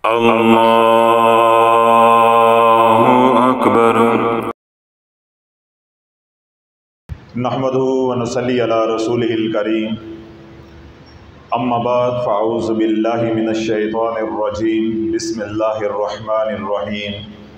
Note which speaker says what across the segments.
Speaker 1: अल्लाहु अकबर।
Speaker 2: नहमदुहु व नसल्ली अला रसूलिहिल करीम। अम्मा बाद फ़अऊज़ु बिल्लाहि मिनश शैतानिर रजीम। बिस्मिल्लाहिर रहमानिर रहीम।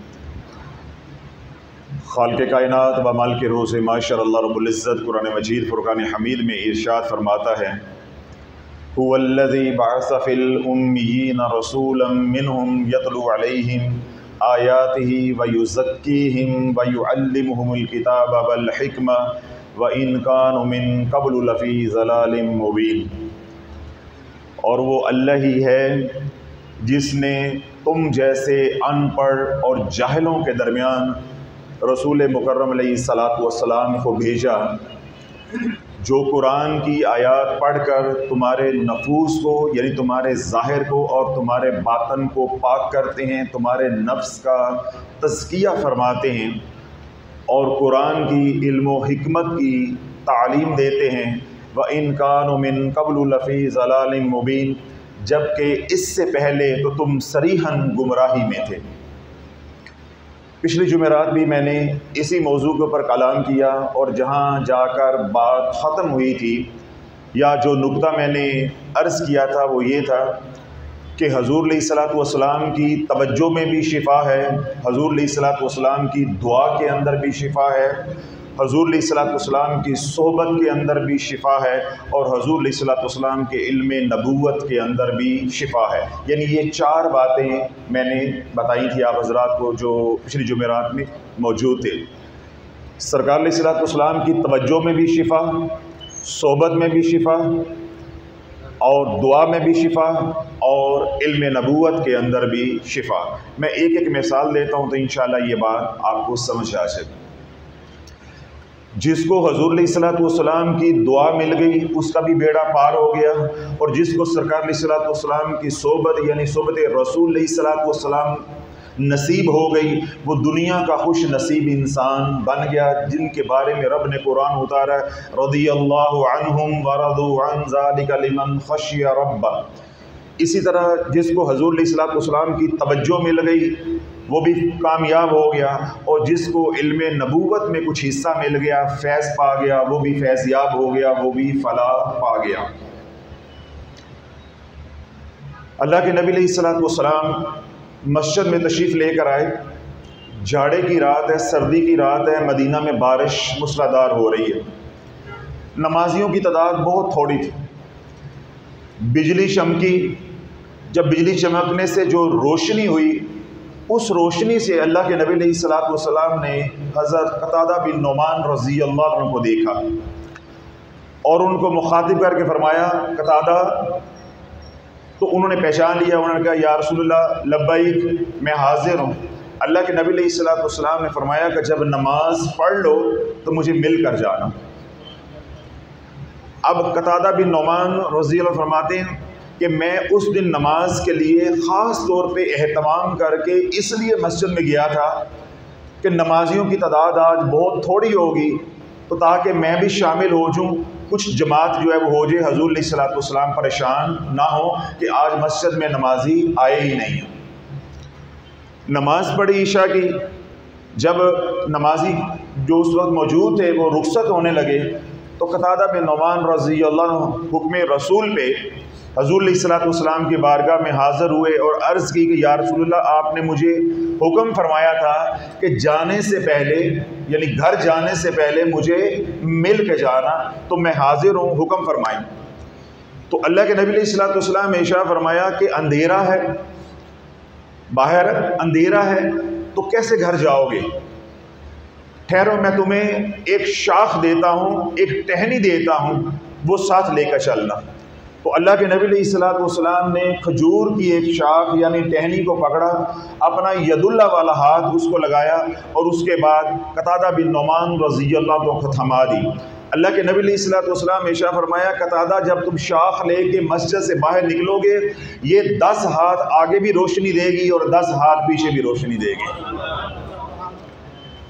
Speaker 2: खालिक़े कायनात व मालिके रोज़ माशर अल्लाह रब्बुल इज़्ज़त कुरान मजीद फ़ुरक़ान हमीद में इरशाद फरमाता है, हुवल्लज़ी बअस फ़िल उम्मिय्यीना रसूलन मिनहुम यतलू अलैहिम आयातिही व युज़क्कीहिम व युअल्लिमुहुमुल किताब वल हिक्मा व इन कानू मिन क़ब्लु लफ़ी ज़लालिम मुबीन। और वो अल्लाह ही है जिसने तुम जैसे अनपढ़ और जाहिलों के दरमियान रसूल मुकर्रम अलैहिस्सलातु वस्सलाम को भेजा, जो कुरान की आयत पढ़कर तुम्हारे नफूस को यानी तुम्हारे ज़ाहिर को और तुम्हारे बातन को पाक करते हैं, तुम्हारे नफ्स का तज़किया फरमाते हैं और कुरान की इल्म व हिकमत की तालीम देते हैं। व इन कानू मिन क़ब्लु लफ़ी ज़लालिम मुबीन, जबकि इससे पहले तो तुम सरीहन गुमराही में थे। पिछली जुमेरात भी मैंने इसी मौजू के ऊपर कलाम किया और जहाँ जाकर बात ख़त्म हुई थी या जो नुक्ता मैंने अर्ज़ किया था वो ये था कि हज़ूर अलैहिस्सलातु वस्सलाम की तवज्जो में भी शिफ़ा है, हज़ूर अलैहिस्सलातु वस्सलाम की दुआ के अंदर भी शिफ़ा है, हज़ूर अलैहिस्सलातु वस्सलाम की सोहबत के अंदर भी शिफ़ा है और हज़ूर अलैहिस्सलातु वस्सलाम के इल्म नबूवत के अंदर भी शिफ़ा है। यानी ये चार बातें मैंने बताई थी आप हज़रात को जो पिछली जुमेरात में मौजूद थे। सरकार अलैहिस्सलातु वस्सलाम की तवज्जो में भी शिफ़ा, सोहबत में भी शिफ़ा और दुआ में भी शिफ़ा और इल्म नबूवत के अंदर भी शिफ़ा। मैं एक एक मिसाल देता हूँ तो इंशाअल्लाह ये बात आपको समझ आ सके। जिसको हज़ूर अलैहिस्सलातु वस्सलाम की दुआ मिल गई उसका भी बेड़ा पार हो गया, और जिसको सरकार अलैहिस्सलातु वस्सलाम की सोहबत यानी सोहबत रसूल अलैहिस्सलातु वस्सलाम नसीब हो गई, वो दुनिया का खुश नसीब इंसान बन गया, जिनके बारे में रब ने कुरान उतारा, रज़ियल्लाहु अन्हुम व रज़ू अन ज़ालिका लिमन ख़शिया रब्बा। इसी तरह जिसको हज़ूर अलैहिस्सलातु वस्सलाम की तवज्जो मिल गई वो भी कामयाब हो गया, और जिसको इल्म नबूवत में कुछ हिस्सा मिल गया, फैज़ पा गया, वो भी फैज़याब हो गया, वो भी फलाह पा गया। अल्लाह के नबी अलैहिस्सलातु वस्सलाम मस्जिद में तशरीफ़ लेकर आए। जाड़े की रात है, सर्दी की रात है, मदीना में बारिश मूसलाधार हो रही है। नमाजियों की तादाद बहुत थोड़ी थी। बिजली चमकी, जब बिजली चमकने से जो रोशनी हुई, उस रोशनी से अल्लाह के नबी अलैहिस्सलातु वस्सलाम ने हज़रत कतादा बिन नुमान रज़ियल्लाहु अन्हु को देखा और उनको मुखातिब करके फरमाया, कतादा। तो उन्होंने पहचान लिया, उन्होंने कहा, या रसूलल्लाह लब्बैक, मैं हाजिर हूँ। अल्लाह के नबी अलैहिस्सलातु वस्सलाम ने फरमाया कि जब नमाज पढ़ लो तो मुझे मिल कर जाना। अब कतादा बिन नुमान रज़ियल्लाहु फरमाते हैं कि मैं उस दिन नमाज के लिए ख़ास तौर पे एहतमाम करके इसलिए मस्जिद में गया था कि नमाजियों की तादाद आज बहुत थोड़ी होगी, तो ताकि मैं भी शामिल हो जाऊँ, कुछ जमात जो है वो हो जाए, हज़ूर अलैहिस्सलातु वस्सलाम परेशान ना हो कि आज मस्जिद में नमाजी आए ही नहीं। नमाज पढ़ी ईशा की। जब नमाजी जो उस वक्त मौजूद थे वो रुखसत होने लगे तो कतादा बिन नुमान रज़ियल्लाहु अन्हु हुक्म रसूल पे हज़ूर अलैहिस्सलातु वस्सलाम की बारगाह में हाज़िर हुए और अर्ज़ की कि या रसूलल्लाह, आपने मुझे हुक्म फरमाया था कि जाने से पहले यानी घर जाने से पहले मुझे मिल के जाना, तो मैं हाज़िर हूँ, हुक्म फरमाएं। तो अल्लाह के नबी अलैहिस्सलातु वस्सलाम ने इरशाद फरमाया कि अंधेरा है, बाहर अंधेरा है, तो कैसे घर जाओगे? ठहरो, मैं तुम्हें एक शाख देता हूँ, एक टहनी देता हूँ, वो साथ लेकर चलना। तो अल्लाह के नबी अलैहिस्सलातु वस्सलाम ने खजूर की एक शाख यानी टहनी को पकड़ा, अपना यदुल्ला वाला हाथ उसको लगाया और उसके बाद कतादा बिन नुमान रज़ियल्लाहु अन्हु को थमा दी। अल्लाह के नबी अलैहिस्सलातु वस्सलाम ने इरशाद फरमाया, कतादा, जब तुम शाख लेके मस्जिद से बाहर निकलोगे, ये 10 हाथ आगे भी रोशनी देगी और 10 हाथ पीछे भी रोशनी देगी।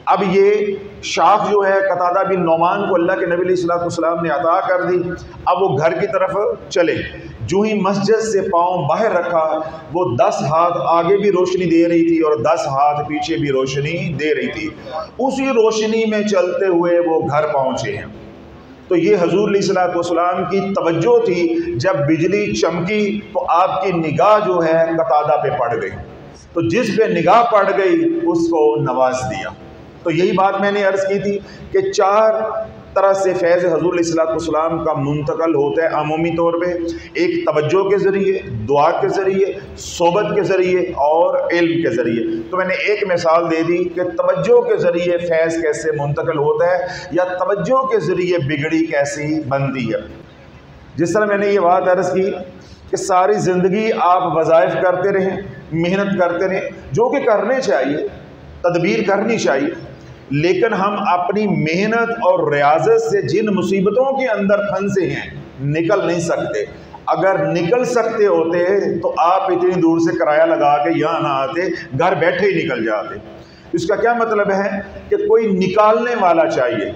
Speaker 2: अब ये शाख जो है कतादा बिन नौमान को अल्लाह के नबी अलैहि सलाम ने अता कर दी। अब वो घर की तरफ चले, जो ही मस्जिद से पाँव बाहर रखा, वो 10 हाथ आगे भी रोशनी दे रही थी और 10 हाथ पीछे भी रोशनी दे रही थी। उसी रोशनी में चलते हुए वो घर पहुँचे हैं। तो ये हुज़ूर अलैहिस्सलाम की तवज्जो थी, जब बिजली चमकी तो आपकी निगाह जो है कतादा पे पड़ गई, तो जिस पे निगाह पड़ गई उसको नवाज दिया। तो यही बात मैंने अर्ज़ की थी कि 4 तरह से फैज़ हुज़ूर अलैहिस्सलाम का मुंतकल होता है अमूमी तौर पे। एक तवज्जो के ज़रिए, दुआ के ज़रिए, सोबत के ज़रिए और इल्म के ज़रिए। तो मैंने एक मिसाल दे दी कि तवज्जो के ज़रिए फैज़ कैसे मुंतकल होता है या तवज्जो के ज़रिए बिगड़ी कैसी बनती है। जिस तरह मैंने ये बात अर्ज़ की कि सारी ज़िंदगी आप वज़ाइफ करते रहें, मेहनत करते रहें, जो कि करने चाहिए, तदबीर करनी चाहिए, लेकिन हम अपनी मेहनत और रियाजत से जिन मुसीबतों के अंदर फंसे हैं निकल नहीं सकते। अगर निकल सकते होते तो आप इतनी दूर से किराया लगा के यहाँ ना आते, घर बैठे ही निकल जाते। इसका क्या मतलब है कि कोई निकालने वाला चाहिए।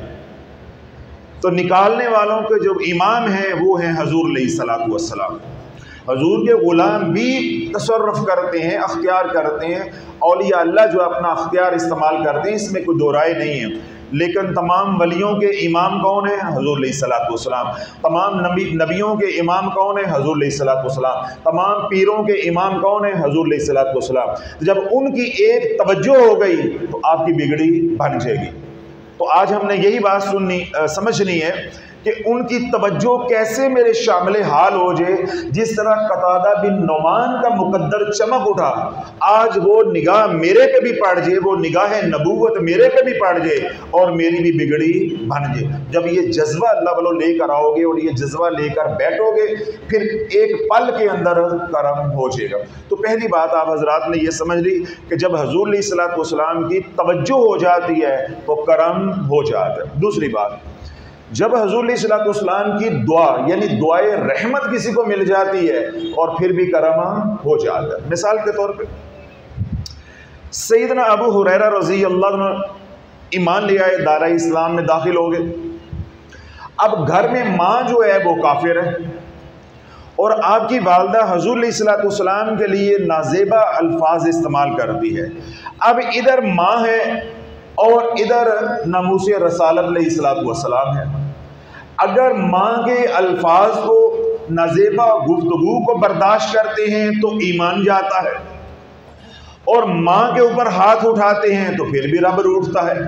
Speaker 2: तो निकालने वालों के जो इमाम हैं वो हैं हुज़ूर अलैहिस्सलातु वस्सलाम। हुज़ूर के ग़ुलाम भी तसर्रुफ़ करते हैं, अख्तियार करते हैं। औलिया अल्लाह जो अपना अख्तियार इस्तेमाल करते हैं, इसमें कोई दो राय नहीं है। लेकिन तमाम वलियों के इमाम कौन है? हुज़ूर अलैहिस्सलातु वस्सलाम। तमाम नबियों के इमाम कौन है? हुज़ूर अलैहिस्सलातु वस्सलाम। तमाम पीरों के इमाम कौन है? हुज़ूर अलैहिस्सलातु वस्सलाम। जब उनकी एक तवज्जो हो गई तो आपकी बिगड़ी बन जाएगी। तो आज हमने यही बात समझनी है कि उनकी तवज्जो कैसे मेरे शामिल हाल हो जाए। जिस तरह कतादा बिन नौमान का मुकद्दर चमक उठा, आज वो निगाह मेरे पे भी पड़ जाए, वो निगाह नबूवत मेरे पे भी पड़ जाए और मेरी भी बिगड़ी बन जाए। जब ये जज्बा अल्लाह वालों लेकर आओगे और ये जज्बा लेकर बैठोगे, फिर एक पल के अंदर करम हो जाएगा। तो पहली बात आप हजरात ने ये समझ ली कि जब हुज़ूर अलैहिस्सलातु वस्सलाम की तवज्जो हो जाती है तो करम हो जाता है। दूसरी बात, जब हुज़ूर अलैहिस्सलातु वस्सलाम की दुआ यानी दुआए रहमत किसी को मिल जाती है और फिर भी करम हो जाता है। मिसाल के तौर पे सैयदना अबू हुरैरा रज़ी अल्लाह अन्हु ईमान ले आए, दारा इस्लाम में दाखिल हो गए। अब घर में माँ जो है वो काफिर है और आपकी वालदा हुज़ूर अलैहिस्सलातु वस्सलाम के लिए नाज़ेबा अल्फाज इस्तेमाल करती है। अब इधर माँ है और इधर नामूस रसालत अलैहिस्सलातु वस्सलाम है। अगर माँ के अल्फाज को, नाज़ेबा गुफ्तगू को बर्दाश्त करते हैं तो ईमान जाता है, और माँ के ऊपर हाथ उठाते हैं तो फिर भी रब रूठता है।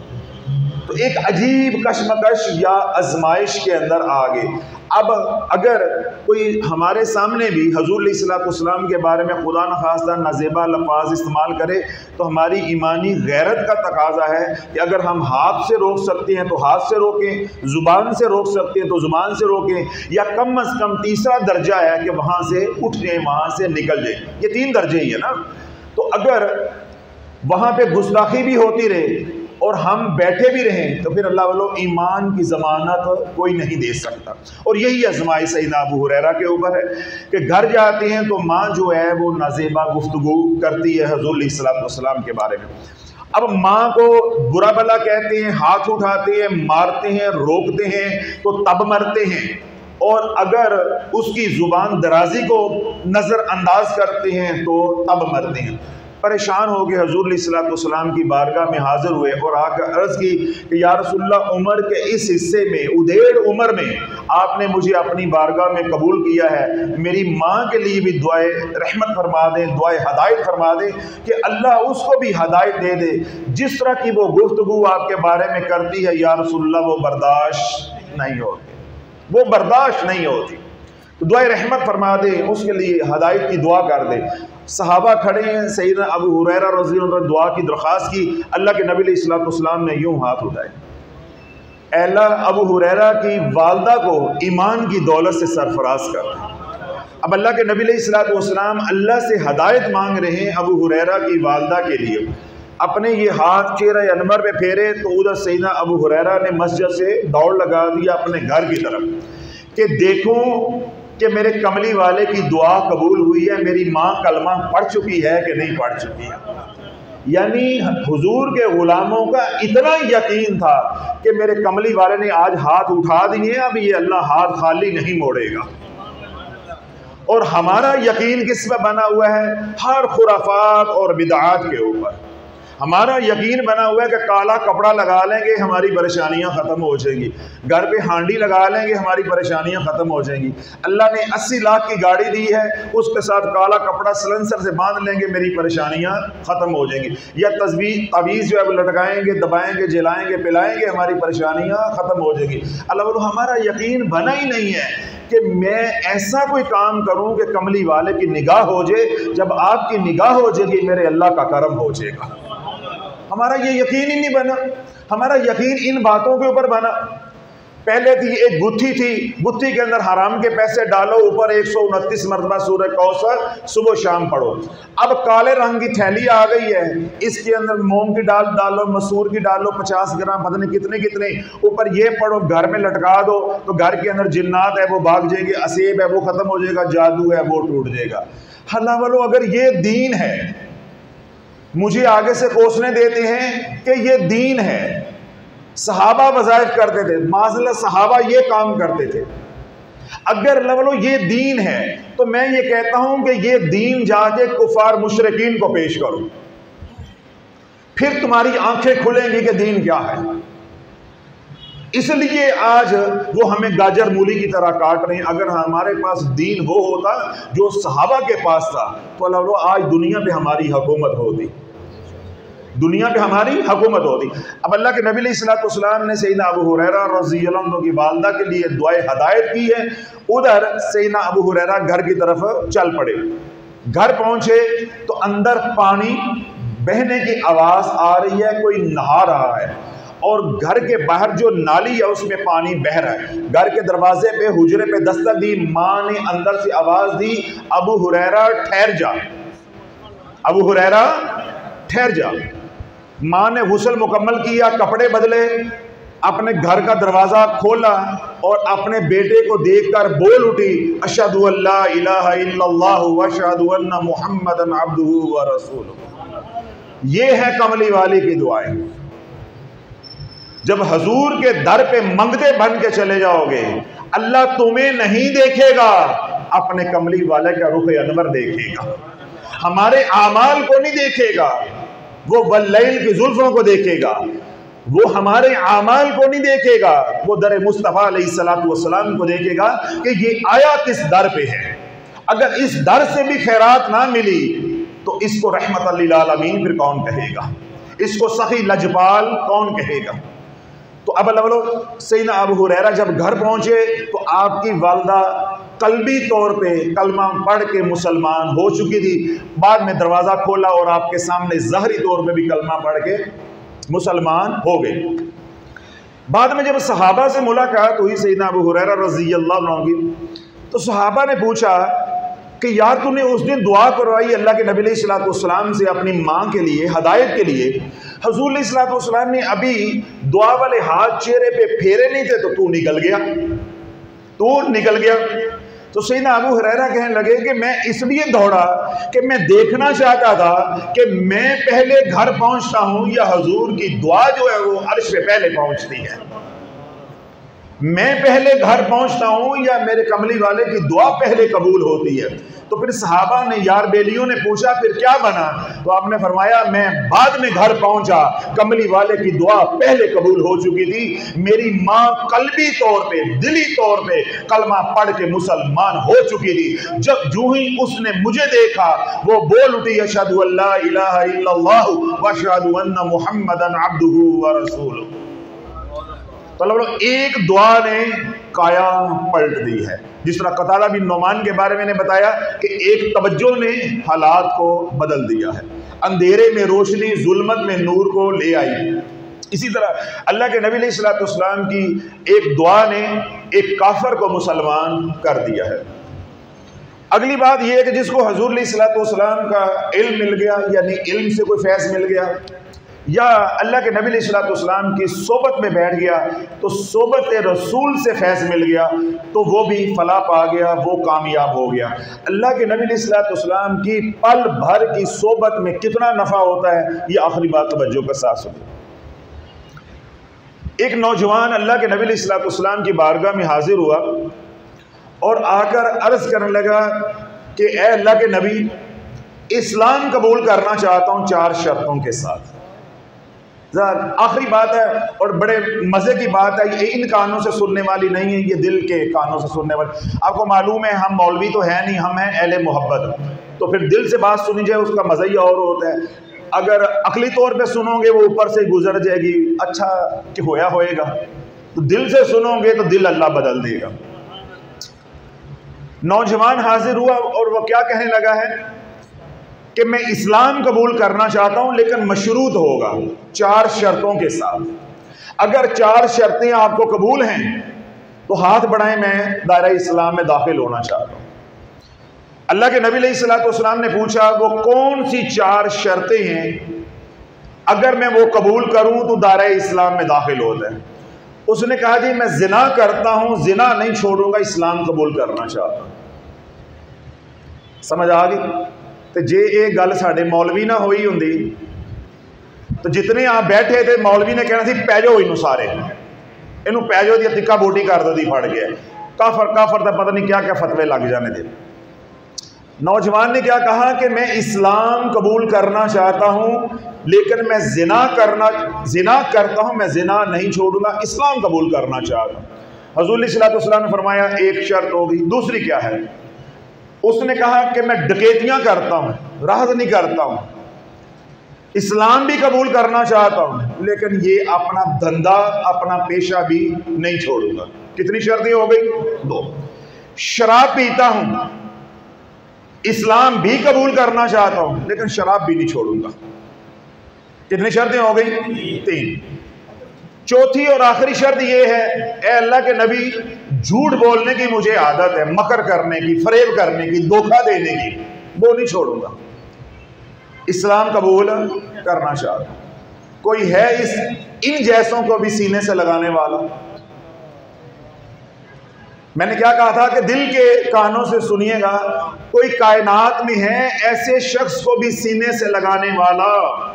Speaker 2: तो एक अजीब कशमकश या आजमाइश के अंदर आ गए। अब अगर कोई हमारे सामने भी हुज़ूर अलैहिस्सलातु वस्सलाम के बारे में खुदा न खास्ता नाज़ेबा लफ़ाज़ इस्तेमाल करे तो हमारी ईमानी गैरत का तकाजा है कि अगर हम हाथ से रोक सकते हैं तो हाथ से रोकें, ज़ुबान से रोक सकते हैं तो ज़ुबान से रोकें, या कम अज़ कम तीसरा दर्जा है कि वहाँ से उठ जाएँ, वहाँ से निकल जाएँ। ये 3 दर्जे ही है ना। तो अगर वहाँ पे गुस्ताखी भी होती रहे और हम बैठे भी रहें तो फिर अल्लाह वालों ईमान की ज़मानत कोई नहीं दे सकता। और यही आज़माइश सैयदना अबू हुरैरा के ऊपर है कि घर जाते हैं तो माँ जो है वो नाज़ेबा गुफ्तगू करती है हुज़ूर अलैहिस्सलातु वस्सलाम के बारे में। अब माँ को बुरा भला कहते हैं, हाथ उठाते हैं, मारते हैं, रोकते हैं तो तब मरते हैं, और अगर उसकी ज़ुबान दराजी को नज़रअंदाज करते हैं तो तब मरते हैं। परेशान हो गए हुज़ूर अलैहिस्सलातु वस्सलाम की बारगाह में हाजिर हुए और आकर अर्ज़ की कि या रसूलल्लाह, उम्र के इस हिस्से में, उदेड़ उम्र में आपने मुझे अपनी बारगाह में कबूल किया है, मेरी माँ के लिए भी दुआए रहमत फरमा दें, दुआए हदायत फरमा दें कि अल्लाह उसको भी हदायत दे दे। जिस तरह की वो गुफ्तगू आपके बारे में करती है या रसूलल्लाह, वो बर्दाश्त नहीं होती, वो बर्दाश्त नहीं होती। तो दुआए रहमत फरमा दे, उसके लिए हदायत की दुआ कर दे। सहाबा खड़े हैं, सैयदना अबू हुरैरा रज़ी अल्लाह अन्हु दुआ की दरख्वास्त की। अल्लाह के नबी अलैहिस्सलातु वस्सलाम ने यूं हाथ उठाए, अल्लाह अबू हुरैरा की वालदा को ईमान की दौलत से सरफराज कर। अब अल्लाह के नबी अलैहिस्सलातु वस्सलाम अल्लाह से हदायत मांग रहे हैं अबू हुरैरा की वालदा के लिए। अपने ये हाथ चेहरे अनवर पे फेरे तो उधर सैयदना अबू हुरैरा ने मस्जिद से दौड़ लगा दिया अपने घर की तरफ कि देखूं कि मेरे कमली वाले की दुआ कबूल हुई है, मेरी माँ कलमा पढ़ चुकी है कि नहीं पढ़ चुकी है। यानी हुजूर के गुलामों का इतना यकीन था कि मेरे कमली वाले ने आज हाथ उठा दिए, अब ये अल्लाह हाथ खाली नहीं मोड़ेगा। और हमारा यकीन किस पर बना हुआ है? हर खुराफात और बिदआत के ऊपर हमारा यकीन बना हुआ है कि काला कपड़ा लगा लेंगे हमारी परेशानियां ख़त्म हो जाएंगी, घर पे हांडी लगा लेंगे हमारी परेशानियां ख़त्म हो जाएंगी। अल्लाह ने 80 लाख की गाड़ी दी है, उसके साथ काला कपड़ा सलेंसर से बांध लेंगे, मेरी परेशानियां ख़त्म हो जाएंगी। या तवीज़ जो है वो लटकाएंगे, दबाएंगे, जलाएंगे, पिलाएंगे, हमारी परेशानियां ख़त्म हो जाएगी। अल्लाह बोलो हमारा यकीन बना ही नहीं है कि मैं ऐसा कोई काम करूं कि कमली वाले की निगाह हो जाए, जब आपकी निगाह हो जाएगी मेरे अल्लाह का करम हो जाएगा। हमारा ये यकीन ही नहीं बना। हमारा यकीन इन बातों के ऊपर बना। पहले थी एक गुत्थी थी, गुत्थी के अंदर हराम के पैसे डालो, ऊपर 129 मरतबा सूरह कौसर सुबह शाम पढ़ो। अब काले रंग की थैली आ गई है, इसके अंदर मूंग की दाल डालो, मसूर की डालो, 50 ग्राम, पता नहीं कितने कितने, ऊपर ये पढ़ो, घर में लटका दो तो घर के अंदर जिन्नात है वो भाग जाएंगे, असेब है वो खत्म हो जाएगा, जादू है वो टूट जाएगा। हल्ला वालो अगर ये दीन है, मुझे आगे से कोसने देते हैं कि ये दीन है। सहाबा वज़ाइफ करते थे, माज़ल्लाह सहाबा ये काम करते थे। अगर लवलो ये दीन है तो मैं ये कहता हूं कि ये दीन जाके कुफार मुशरिकीन को पेश करो, फिर तुम्हारी आंखें खुलेंगी कि दीन क्या है। इसलिए आज वो हमें गाजर मूली की तरह काट रहे हैं। अगर हमारे पास दीन वो होता जो सहाबा के पास था तो अल्लाह आज दुनिया पे हमारी हुकूमत होती, दुनिया पे हमारी हुकूमत होती। अब अल्लाह के नबी सल्लल्लाहु ने सैयदना अबू हुरैरा रज़ियल्लाहु अन्हु की वालदा के लिए दुआए हदायत की है। उधर सैयदना अबू हुरैरा घर की तरफ चल पड़े। घर पहुंचे तो अंदर पानी बहने की आवाज़ आ रही है, कोई नहा रहा है, और घर के बाहर जो नाली है उसमें पानी बह रहा है। घर के दरवाजे पे, हुजरे पे दस्तक दी, माँ ने अंदर से आवाज़ दी, अबू हुरैरा ठहर जा, अबू हुरैरा ठहर जा। माँ ने गुस्ल मुकम्मल किया, कपड़े बदले, अपने घर का दरवाज़ा खोला और अपने बेटे को देखकर बोल उठी, अशहदु अल्ला इलाहा इल्लल्लाह व अशहदु अन्ना मुहम्मदन अब्दुहु व रसूलुहु। ये है कमली वाली की दुआएं। जब हजूर के दर पे मंगते बन के चले जाओगे, अल्लाह तुम्हें नहीं देखेगा, अपने कमली वाले का रुख अनवर देखेगा। हमारे आमाल को नहीं देखेगा, वो वल्लैल की जुल्फों को देखेगा। वो हमारे आमाल को नहीं देखेगा, वो दर मुस्तफ़ा अलैहिस्सलातु वस्सलाम को देखेगा कि ये आया किस दर पे है। अगर इस दर से भी खैरात ना मिली तो इसको रहमत लिल आलमीन फिर कौन कहेगा, इसको सही लजपाल कौन कहेगा। तो अब सैयदना अबू हुरैरा जब घर पहुंचे तो आपकी वालदा कल्बी तौर पे कलमा पढ़ के मुसलमान हो चुकी थी। बाद में दरवाज़ा खोला और आपके सामने ज़हरी तौर पे भी कलमा पढ़ के मुसलमान हो गए। बाद में जब सहाबा से मुलाकात हुई सैयदना अबू हुरैरा रज़ियल्लाहु अन्हु की, तो सहाबा ने पूछा कि यार तूने उस दिन दुआ करवाई अल्लाह के नबी सल्लल्लाहु अलैहि वसल्लम से अपनी माँ के लिए, हदायत के लिए, हुज़ूर सल्लल्लाहु अलैहि वसल्लम ने अभी दुआ वाले हाथ चेहरे पे फेरे नहीं थे तो तू निकल गया, तू निकल गया। तो सैयदना अबू हुरैरा कहने लगे कि मैं इसलिए दौड़ा कि मैं देखना चाहता था कि मैं पहले घर पहुंचता हूं या हुजूर की दुआ जो है वो अर्श पे पहले पहुंचती है। मैं पहले घर पहुंचता हूं या मेरे कमली वाले की दुआ पहले कबूल होती है। तो फिर सहाबा ने, यार बेलियों ने पूछा फिर क्या बना? तो आपने फरमाया मैं बाद में घर पहुंचा, कमली वाले की दुआ पहले कबूल हो चुकी थी। मेरी माँ कल्बी तौर पे, दिली तौर पे कलमा पढ़ के मुसलमान हो चुकी थी। जब जो ही उसने मुझे देखा वो बोल उठी, अशहदु अल्ला इलाहा इल्लल्लाह व अशहदु अन्ना मुहम्मदन अब्दुहु व रसूलुहु। तो एक दुआ ने काया पलट दी है। जिस तरह कतादा बिन नौमान के बारे में मैंने बताया कि एक तवज्जो ने हालात को बदल दिया है, अंधेरे में रोशनी, जुल्मत में नूर को ले आई। इसी तरह अल्लाह के नबी सल्लल्लाहु अलैहि वसल्लम की एक दुआ ने एक काफिर को मुसलमान कर दिया है। अगली बात यह है कि जिसको हुजूर सल्लल्लाहु अलैहि वसल्लम का इल्म मिल गया, यानी इल्म से कोई फैज़ मिल गया, या अल्लाह के नबी अलैहिस्सलाम की सोबत में बैठ गया तो सोबत रसूल से फैज़ मिल गया तो वो भी फला पा गया, वो कामयाब हो गया। अल्लाह के नबी अलैहिस्सलाम की पल भर की सोबत में कितना नफ़ा होता है, ये आखिरी बात तवज्जो के साथ सुनिए। एक नौजवान अल्लाह के नबी अलैहिस्सलाम की बारगाह में हाजिर हुआ और आकर अर्ज़ करने लगा कि ए अल्लाह के नबी, इस्लाम कबूल करना चाहता हूँ 4 शर्तों के साथ। आखिरी बात है और बड़े मज़े की बात है, ये इन कानों से सुनने वाली नहीं है, ये दिल के कानों से सुनने वाली। आपको मालूम है हम मौलवी तो है नहीं, हम हैं अहले मोहब्बत, तो फिर दिल से बात सुनी जाए उसका मज़ा ही और होता है। अगर अकली तौर पे सुनोगे वो ऊपर से गुजर जाएगी, अच्छा कि होया होएगा, तो दिल से सुनोगे तो दिल अल्लाह बदल देगा। नौजवान हाजिर हुआ और वो क्या कहने लगा है कि मैं इस्लाम कबूल करना चाहता हूं लेकिन मशरूत होगा 4 शर्तों के साथ। अगर 4 शर्तें आपको कबूल हैं तो हाथ बढ़ाएं, मैं दायरा इस्लाम में दाखिल होना चाहता हूं। अल्लाह के नबी अलैहिस्सलाम ने पूछा वो कौन सी 4 शर्तें हैं, अगर मैं वो कबूल करूं तो दायरा इस्लाम में दाखिल होता है। उसने कहा जी मैं जिना करता हूं, जिना नहीं छोड़ूंगा, इस्लाम कबूल करना चाहता हूं। समझ आ गई? तो जे ये गल साडे मौलवी ना होई हुंदी तो जितने आप बैठे थे मौलवी ने कहना सी पै जाओ इनू सारे, इनू पै जाओ दी तिक्का बूटी कर दो दी फड़ गया, काफर काफर का पता नहीं क्या क्या फतवे लग जाने दे। नौजवान ने क्या कहा कि मैं इस्लाम कबूल करना चाहता हूं लेकिन मैं जिना करता हूं, मैं जिना नहीं छोड़ूंगा, इस्लाम कबूल करना चाहता हूं। हुज़ूर सल्लल्लाहु अलैहि वसल्लम ने फरमाया एक शर्त होगी, दूसरी क्या है? उसने कहा कि मैं डकैतियां करता हूं, राहत नहीं करता हूं, इस्लाम भी कबूल करना चाहता हूं लेकिन ये अपना धंधा अपना पेशा भी नहीं छोड़ूंगा। कितनी शर्तें हो गई? 2। शराब पीता हूं, इस्लाम भी कबूल करना चाहता हूं लेकिन शराब भी नहीं छोड़ूंगा। कितनी शर्तें हो गई? 3। चौथी और आखिरी शर्त यह है, ए अल्लाह के नबी, झूठ बोलने की मुझे आदत है, मकर करने की, फरेब करने की, धोखा देने की, वो नहीं छोड़ूंगा, इस्लाम कबूल करना चाहता हूं। कोई है इन जैसों को भी सीने से लगाने वाला? मैंने क्या कहा था कि दिल के कानों से सुनिएगा, कोई कायनात में है ऐसे शख्स को भी सीने से लगाने वाला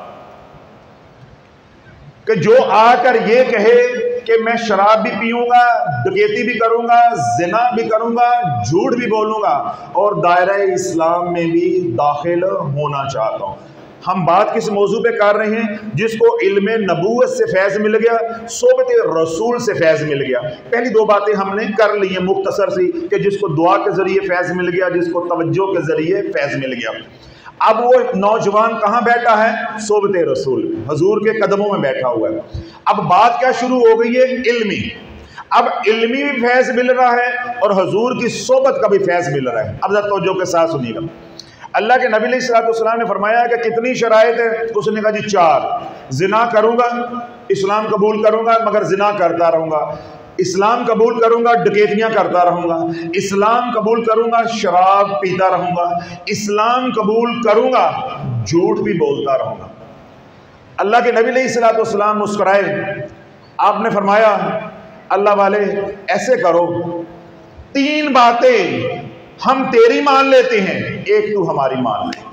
Speaker 2: कि जो आकर ये कहे कि मैं शराब भी पीऊंगा, डकैती भी करूंगा, जिना भी करूंगा, झूठ भी बोलूंगा और दायरा इस्लाम में भी दाखिल होना चाहता हूं। हम बात किस मौजू पे कर रहे हैं? जिसको इल्मे नबूवत से फैज़ मिल गया, सोबत रसूल से फैज़ मिल गया। पहली 2 बातें हमने कर ली हैं मुख्तसर सी कि जिसको दुआ के ज़रिए फैज़ मिल गया, जिसको तवज्जो के ज़रिए फैज़ मिल गया। अब वो नौजवान कहाँ बैठा है? सोबत रसूल, हजूर के कदमों में बैठा हुआ है। अब बात क्या शुरू हो गई है? इल्मी। अब इल्मी भी फैज़ मिल रहा है और हजूर की सोबत का भी फैज़ मिल रहा है। अब जरा तवज्जो के साथ सुनिएगा। अल्लाह के नबी अलैहिस्सलाम ने फरमाया कि कितनी शराइत है? उसने कहा जी 4। जिना करूंगा, इस्लाम कबूल करूंगा मगर जिना करता रहूंगा, इस्लाम कबूल करूंगा, डकैतियां करता रहूंगा, इस्लाम कबूल करूंगा, शराब पीता रहूंगा, इस्लाम कबूल करूंगा, झूठ भी बोलता रहूंगा। अल्लाह के नबी अलैहिस्सलाम मुस्कुराए, आपने फरमाया अल्लाह वाले ऐसे करो, 3 बातें हम तेरी मान लेते हैं, एक तू हमारी मान ले।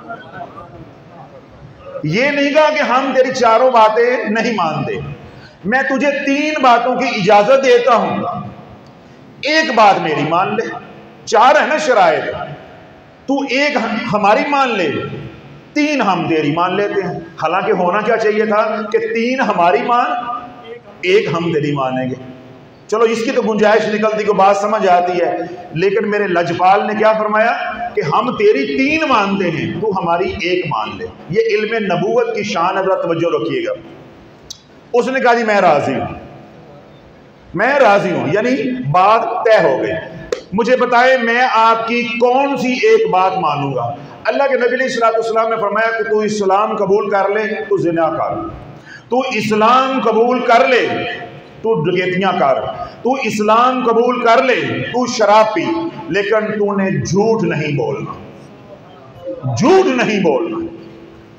Speaker 2: ये नहीं कहा कि हम तेरी 4 बातें नहीं मानते, मैं तुझे 3 बातों की इजाजत देता हूं, एक बात मेरी मान ले। 4 है ना शराइत, तू एक हमारी मान ले, 3 हम तेरी मान लेते हैं। हालांकि होना क्या चाहिए था कि 3 हमारी मान, 1 हम तेरी मानेंगे। चलो इसकी तो गुंजाइश निकलती को बात समझ आती है, लेकिन मेरे लजपाल ने क्या फरमाया कि हम तेरी 3 मानते हैं, तू हमारी 1 मान ले। ये इल्मे नबूवत की शान है, तवज्जो रखिएगा। उसने कहा जी मैं राजी हूं, मैं राजी हूं, यानी बात तय हो गई। मुझे बताए मैं आपकी कौन सी एक बात मानूंगा? अल्लाह के नबी अलैहिस्सलाम ने फरमाया कि तू इस्लाम कबूल कर ले, तू जिना कर, तू इस्लाम कबूल कर ले, तू डकैतियां कर, तू इस्लाम कबूल कर ले, तू शराब पी, लेकिन तूने झूठ नहीं बोलना, झूठ नहीं बोलना।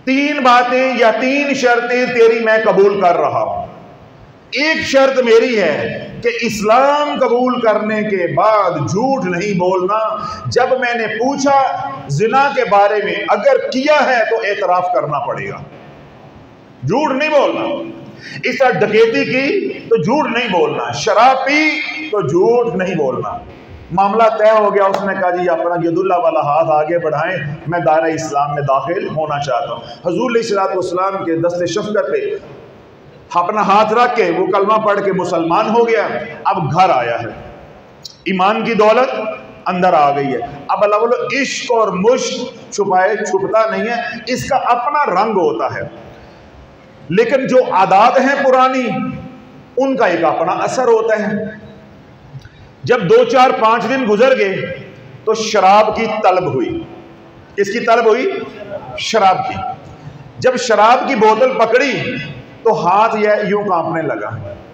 Speaker 2: तीन बातें या तीन शर्तें तेरी मैं कबूल कर रहा हूं। एक शर्त मेरी है कि इस्लाम कबूल करने के बाद झूठ नहीं बोलना। जब मैंने पूछा जिना के बारे में, अगर किया है तो एतराफ करना पड़ेगा, झूठ नहीं बोलना। इस तरह डकैती की तो झूठ नहीं बोलना, शराब पी तो झूठ नहीं बोलना। मामला तय हो गया। उसने कहा जी अपना यदुल्ला वाला हाथ आगे बढ़ाएं, मैं दायरा इस्लाम में दाखिल होना चाहता हूँ। हुजूर अलैहिस्सलाम के दस्ते शफ़क़त पे अपना हाथ रख के वो कलमा पढ़ के मुसलमान हो गया। अब घर आया है, ईमान की दौलत अंदर आ गई है। अब अल्लाह बोलो इश्क और मुश्क छुपाए छुपता नहीं है, इसका अपना रंग होता है, लेकिन जो आदात हैं पुरानी उनका एक अपना असर होता है। जब 2 4 5 दिन गुजर गए तो शराब की तलब हुई। किसकी तलब हुई? शराब की। जब शराब की बोतल पकड़ी तो हाथ यूं कांपने लगा,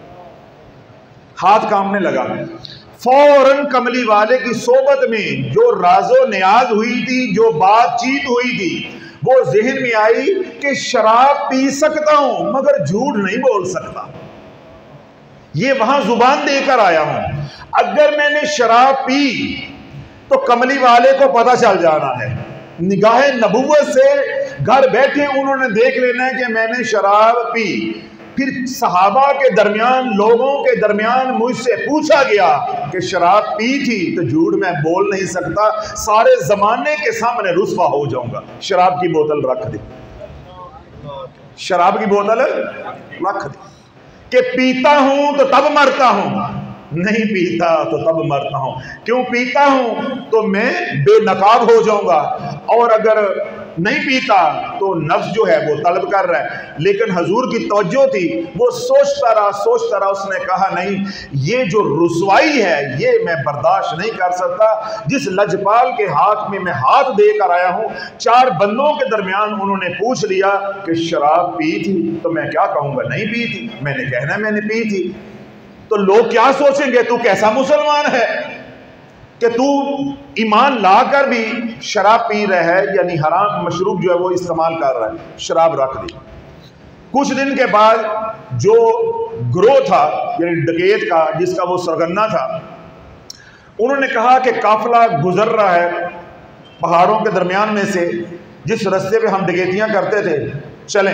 Speaker 2: हाथ कांपने लगा। फौरन कमली वाले की सोबत में जो राजो नियाज हुई थी, जो बातचीत हुई थी, वो जहन में आई कि शराब पी सकता हूं मगर झूठ नहीं बोल सकता। ये वहां जुबान देकर आया हूं। अगर मैंने शराब पी तो कमली वाले को पता चल जाना है, निगाह नबुव्वत से घर बैठे उन्होंने देख लेना है कि मैंने शराब पी। फिर सहाबा के दरमियान, लोगों के दरमियान मुझसे पूछा गया कि शराब पी थी, तो झूठ मैं बोल नहीं सकता, सारे जमाने के सामने रुस्वा हो जाऊंगा। शराब की बोतल रख दी, शराब की बोतल रख दी कि पीता हूं तो तब मरता हूं, नहीं पीता तो तब मरता हूं। क्यों पीता हूं तो मैं बेनकाब हो जाऊंगा, और अगर नहीं पीता तो नफ्स जो है वो तलब कर रहा है। लेकिन हजूर की तवज्जो थी, वो सोचता रहा। उसने कहा नहीं, ये जो रुसवाई है ये मैं बर्दाश्त नहीं कर सकता। जिस लजपाल के हाथ में मैं हाथ देकर आया हूं, 4 बंदों के दरमियान उन्होंने पूछ लिया कि शराब पी थी, तो मैं क्या कहूंगा नहीं पी थी। मैंने कहना मैंने पी थी, तो लोग क्या सोचेंगे तू कैसा मुसलमान है कि तू ईमान लाकर भी शराब पी रहा है, यानी हराम मशरूब जो है वो इस्तेमाल कर रहा है। शराब रख दी। कुछ दिन के बाद जो ग्रोह था यानी डकैत का, जिसका वो सरगना था, उन्होंने कहा कि काफिला गुजर रहा है पहाड़ों के दरमियान में से, जिस रास्ते पे हम डकैतियां करते थे, चलें।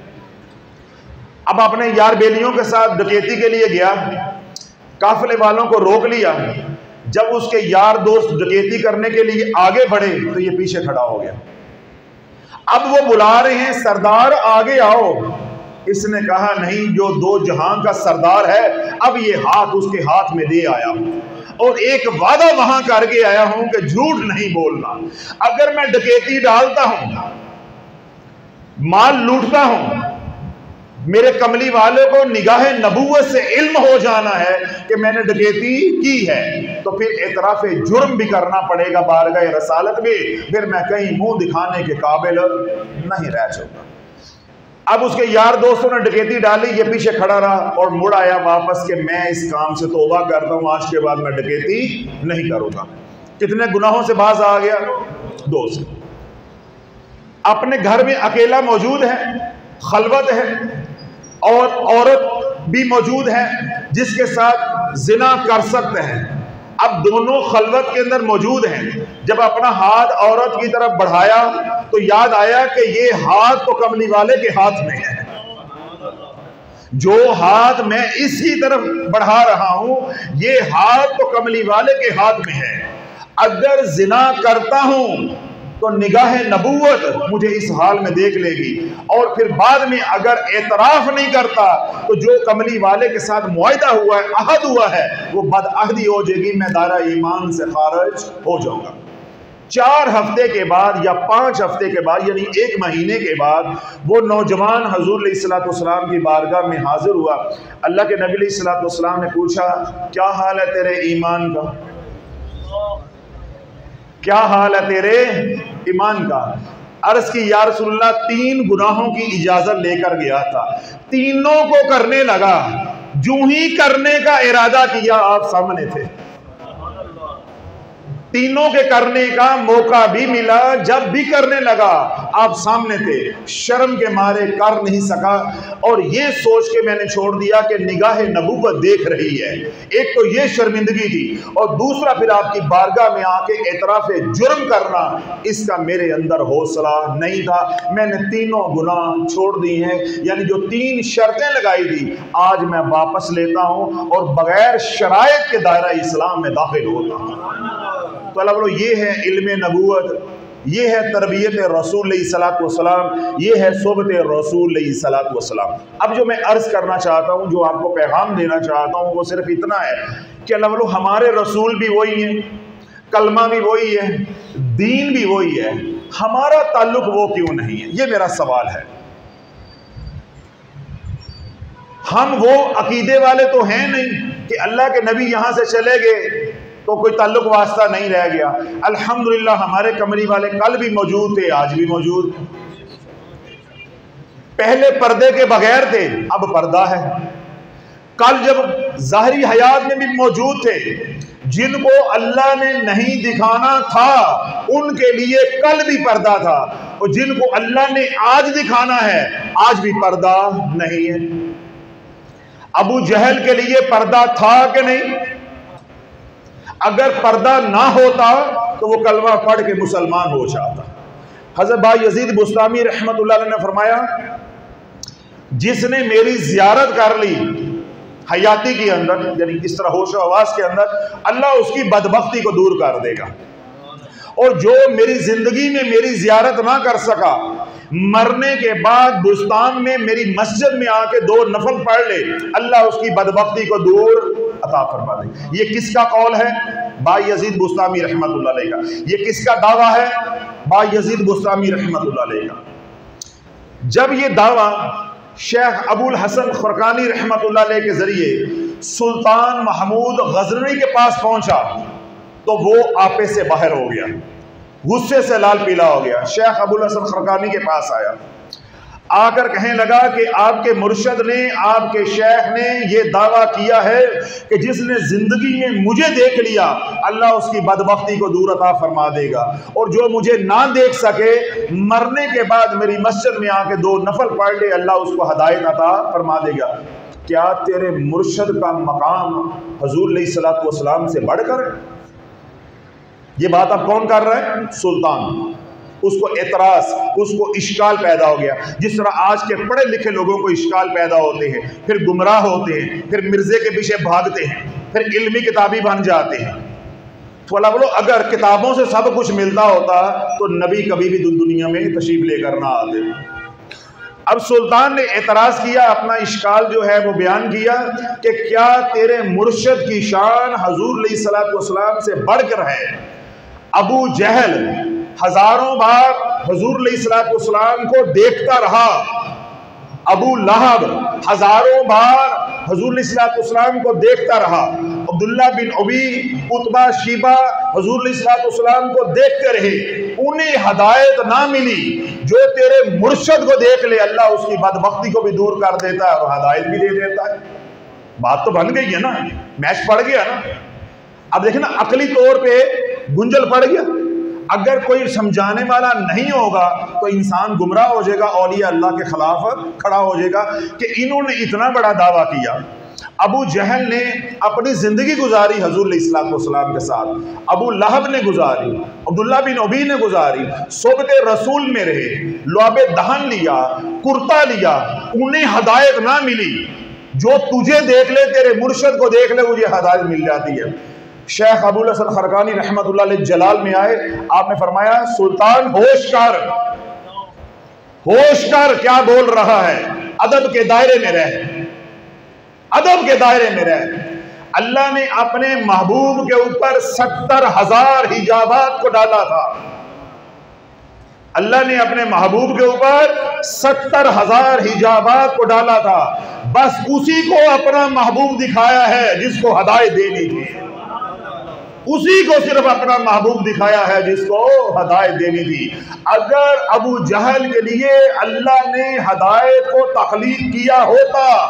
Speaker 2: अब अपने यार बेलियों के साथ डकैती के लिए गया, काफिले वालों को रोक लिया। जब उसके यार दोस्त डकैती करने के लिए आगे बढ़े तो ये पीछे खड़ा हो गया। अब वो बुला रहे हैं सरदार आगे आओ। इसने कहा नहीं, जो 2 जहां का सरदार है, अब ये हाथ उसके हाथ में दे आया हूं और एक वादा वहां करके आया हूं कि झूठ नहीं बोलना। अगर मैं डकैती डालता हूं, माल लूटता हूं, मेरे कमली वाले को निगाह नबुव्वत से इल्म हो जाना है कि मैंने डकैती की है, तो फिर एतराफ़ जुर्म भी करना पड़ेगा बारगाह रसालत में। फिर मैं कहीं मुंह दिखाने के काबिल नहीं रह जाऊंगा। अब उसके यार दोस्तों ने डकैती डाली, ये पीछे खड़ा रहा और मुड़ आया वापस कि मैं इस काम से तौबा करता हूं, आज के बाद मैं डकैती नहीं करूंगा। कितने गुनाहों से बाज आ गया? 2 से। अपने घर में अकेला मौजूद है, खलवत है, और औरत भी मौजूद है जिसके साथ जिना कर सकते हैं। अब दोनों खलवत के अंदर मौजूद हैं। जब अपना हाथ औरत की तरफ बढ़ाया तो याद आया कि ये हाथ तो कमली वाले के हाथ में है, जो हाथ मैं इसकी तरफ बढ़ा रहा हूं ये हाथ तो कमली वाले के हाथ में है। अगर जिना करता हूं तो निगाह नबुव्वत मुझे इस हाल में देख लेगी, और फिर बाद में अगर एतराफ नहीं करता तो जो कमली वाले के साथ मुआहदा हुआ है, अहद हुआ है, वो बदअहदी हो जाएगी, मैं दायरा ईमान से खारिज हो जाऊंगा। 4 हफ्ते के बाद या 5 हफ्ते के बाद यानी 1 महीने के बाद वो नौजवान हुजूर अलैहिस्सलाम की बारगाह में हाजिर हुआ। अल्लाह के नबी अलैहिस्सलाम ने पूछा, क्या हाल है तेरे ईमान का? क्या हाल है तेरे ईमान का? अर्ज की या रसूलल्लाह, 3 गुनाहों की इजाजत लेकर गया था, तीनों को करने लगा। जूं ही करने का इरादा किया आप सामने थे। तीनों के करने का मौका भी मिला, जब भी करने लगा आप सामने थे, शर्म के मारे कर नहीं सका और ये सोच के मैंने छोड़ दिया कि निगाह नबूवत देख रही है। एक तो ये शर्मिंदगी थी और दूसरा फिर आपकी बारगाह में आके एतराफ जुर्म करना, इसका मेरे अंदर हौसला नहीं था। मैंने तीनों गुनाह छोड़ दी हैं, यानी जो 3 शर्तें लगाई थी आज मैं वापस लेता हूं और बगैर शराइत के दायरा इस्लाम में दाखिल होता हूं। तो अल्लाह बोलो, ये है इल्म नबूवत, ये है तरबियत रसूल सल्लल्लाहु अलैहि वसल्लम, ये है सोबत रसूल सल्लल्लाहु अलैहि वसल्लम। अब जो मैं अर्ज करना चाहता हूँ, जो आपको पैगाम देना चाहता हूँ, वो सिर्फ इतना है कि अल्लाह बोलो हमारे रसूल भी वही है, कलमा भी वही है, दीन भी वही है, हमारा ताल्लुक वो क्यों नहीं है? ये मेरा सवाल है। हम वो अकीदे वाले तो हैं नहीं कि अल्लाह के नबी यहां से चले गए तो कोई ताल्लुक वास्ता नहीं रह गया। अल्हम्दुलिल्लाह हमारे कमरी वाले कल भी मौजूद थे, आज भी मौजूद। पहले पर्दे के बगैर थे, अब पर्दा है। कल जब ज़ाहिरी हयात में भी मौजूद थे, जिनको अल्लाह ने नहीं दिखाना था उनके लिए कल भी पर्दा था, और जिनको अल्लाह ने आज दिखाना है आज भी पर्दा नहीं है। अबू जहल के लिए पर्दा था कि नहीं? अगर पर्दा ना होता तो वो कलमा पढ़ के मुसलमान हो जाता। हज़रत भाई यजीद बुस्तामी रहमतुल्लाह अलैह ने फरमाया, जिसने मेरी जियारत कर ली हयाती के अंदर, यानी इस तरह होश आवास के अंदर, अल्लाह उसकी बदबख्ती को दूर कर देगा। और जो मेरी जिंदगी में मेरी जियारत ना कर सका, मरने के बाद बुस्तान में मेरी मस्जिद में आके 2 नफल पढ़ ले, अल्लाह उसकी बदबख्ती को दूर अता फरमा दे। ये किसका कौल है? भाई यजीद बुस्तामी रहमतुल्लाह अलैह का। ये किसका दावा है? भाई यजीद बुस्तामी रहमतुल्लाह अलैह का। जब ये दावा शेख अबुल हसन खुरकानी रहमतुल्लाह अलैह के जरिए सुल्तान महमूद गजनवी के पास पहुंचा तो वो आपे से बाहर हो गया, गुस्से से लाल पीला हो गया। शेख अबुल हसन खुरकानी के पास आया, आकर कहने लगा कि आपके मुर्शद ने, आपके शेख ने ये दावा किया है कि जिसने जिंदगी में मुझे देख लिया अल्लाह उसकी बदबख्ती को दूर अता फरमा देगा, और जो मुझे ना देख सके मरने के बाद मेरी मस्जिद में आके 2 नफल पढ़ ले, अल्लाह उसको हदायत अता फरमा देगा। क्या तेरे मुर्शद का मकाम हुजूर सल्लल्लाहु अलैहि वसल्लम से बढ़कर? ये बात अब कौन कर रहा है? सुल्तान। उसको एतराज, उसको इश्काल पैदा हो गया। जिस तरह आज के पढ़े लिखे लोगों को इश्काल पैदा होते हैं, फिर गुमराह होते हैं, फिर मिर्जे के पीछे भागते हैं, फिर इल्मी किताबी बन जाते हैं। तो अल्लाह बोलो, अगर किताबों से सब कुछ मिलता होता तो नबी कभी भी दुनिया में तशरीफ लेकर ना आते। अब सुल्तान ने एतराज किया, अपना इश्काल जो है वो बयान किया कि क्या तेरे मुर्शद की शान हुजूर सल्लल्लाहु अलैहि वसल्लम से बढ़कर है? अबू जहल हजारों बार हुजूर सल्लल्लाहु अलैहि वसल्लम को देखता रहा, अबू लहब हजारों बार हुजूर सल्लल्लाहु अलैहि वसल्लम को देखता रहा, अब्दुल्ला बिन उबी, उतबा, शीबा हुजूर सल्लल्लाहु अलैहि वसल्लम को देखते रहे, उन्हें हदायत ना मिली। जो तेरे मुर्शद को देख ले अल्लाह उसकी बदबख्ती को भी दूर कर देता है और हदायत भी दे देता है। बात तो बन गई है ना, मैच पड़ गया ना। अब देखे ना, अकली तौर पे गुंजल पड़ गया। अगर कोई समझाने वाला नहीं होगा तो इंसान गुमराह हो जाएगा, औलिया अल्लाह के खिलाफ खड़ा हो जाएगा कि इन्होंने इतना बड़ा दावा किया। अबू जहल ने अपनी जिंदगी गुजारी हुजूर सल्लल्लाहु अलैहि वसल्लम के साथ, अबू लहब ने गुजारी, अब्दुल्ला बिन उबी ने गुजारी, सोबत रसूल में रहे, लुआबे दहन लिया, कुर्ता लिया, उन्हें हदायत ना मिली। जो तुझे देख ले, तेरे मुर्शद को देख ले, मुझे हदायत मिल जाती है। शेख अबुल हसन खुरकानी रहमतुल्लाह अलैह जलाल में आए, आपने फरमाया, सुल्तान होश कर, क्या बोल रहा है? अदब के दायरे में रह, अदब के दायरे में रह। अल्लाह ने अपने महबूब के ऊपर 70,000 हिजाबात को डाला था। अल्लाह ने अपने महबूब के ऊपर 70,000 हिजाबात को डाला था। बस उसी को अपना महबूब दिखाया है जिसको हदायत देनी थी, उसी को सिर्फ अपना महबूब दिखाया है जिसको हदायत देनी थी। अगर अबू जहल के लिए अल्लाह ने हदायत को तख्लीक किया होता,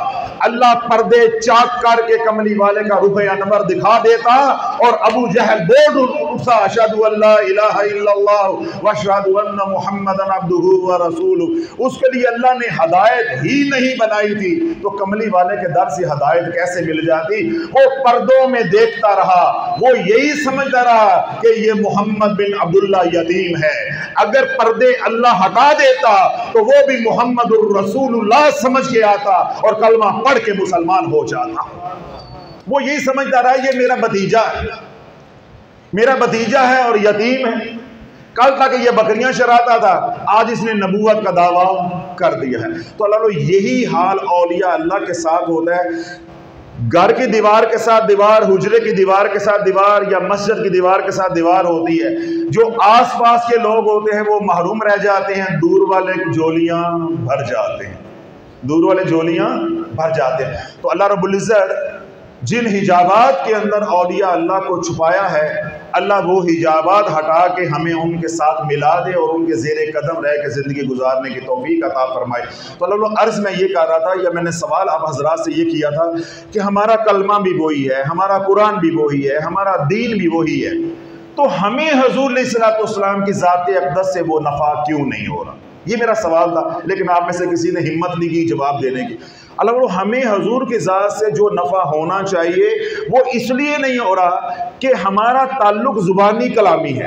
Speaker 2: अल्लाह पर्दे चाक करके कमली वाले का रुख अनवर दिखा देता और अबू जहल बोल उठा अशहदु अल्ला इलाहा इल्लल्लाह व अशहदु अन्ना मुहम्मदन अब्दुहु व रसूलुहु। उसके लिए अल्लाह ने हदायत ही नहीं बनाई थी तो कमली वाले के दर से हदायत कैसे मिल जाती। वो पर्दों में देखता रहा, वो यही समझता रहा कि ये मोहम्मद बिन अब्दुल्ला यतीम है। अगर पर्दे अल्लाह हटा देता तो वो भी मोहम्मदुर रसूलुल्लाह समझ के आता और कलमा पढ़ के मुसलमान हो जाता। वो यही समझता रहा ये मेरा भतीजा है, मेरा भतीजा है और यतीम है। कल तक ये बकरियां चराता था, आज इसने नबूवत का दावा कर दिया है। तो अल्लाह यही हाल औलिया अल्लाह के साथ होता है। घर की दीवार के साथ दीवार, हुजरे की दीवार के साथ दीवार या मस्जिद की दीवार के साथ दीवार होती है। जो आसपास के लोग होते हैं वो महरूम रह जाते हैं, दूर वाले झोलियां भर जाते हैं, दूर वाले झोलियां भर जाते हैं। तो अल्लाह रब्बुल इज्जत जिन हिजाबात के अंदर औलिया अल्लाह को छुपाया है, अल्लाह वो हिजाबात हटा के हमें उनके साथ मिला दे और उनके ज़ेरे कदम रह के ज़िंदगी गुजारने की तौफीक अता फरमाए। तो अल्लाह अर्ज़ में ये कर रहा था या मैंने सवाल आप हज़रात से ये किया था कि हमारा कलमा भी वही है, हमारा कुरान भी वही है, हमारा दीन भी वही है, तो हमें हुज़ूर अलैहिस्सलातु वस्सलाम की ज़ात अक़दस से वो नफ़ा क्यों नहीं हो रहा। ये मेरा सवाल था, लेकिन आप में से किसी ने हिम्मत नहीं की जवाब देने की। अल्लाह हमें हुजूर की ज़ात से जो नफ़ा होना चाहिए वो इसलिए नहीं हो रहा कि हमारा ताल्लुक ज़ुबानी कलामी है,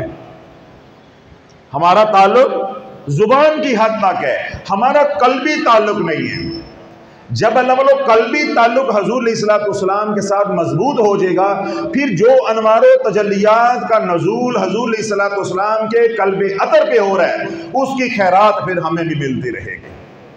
Speaker 2: हमारा ताल्लुक ज़ुबान की हद तक है, हमारा कल्बी ताल्लुक नहीं है। जब अल्लाह कल्बी ताल्लुक हुज़ूर अलैहिस्सलातु वस्सलाम के साथ मजबूत हो जाएगा, फिर जो अनवार तजल्लियात का नज़ूल हुज़ूर अलैहिस्सलातु वस्सलाम के कल्बे अतर पे हो रहा है, उसकी खैरात फिर हमें भी मिलती रहेगी।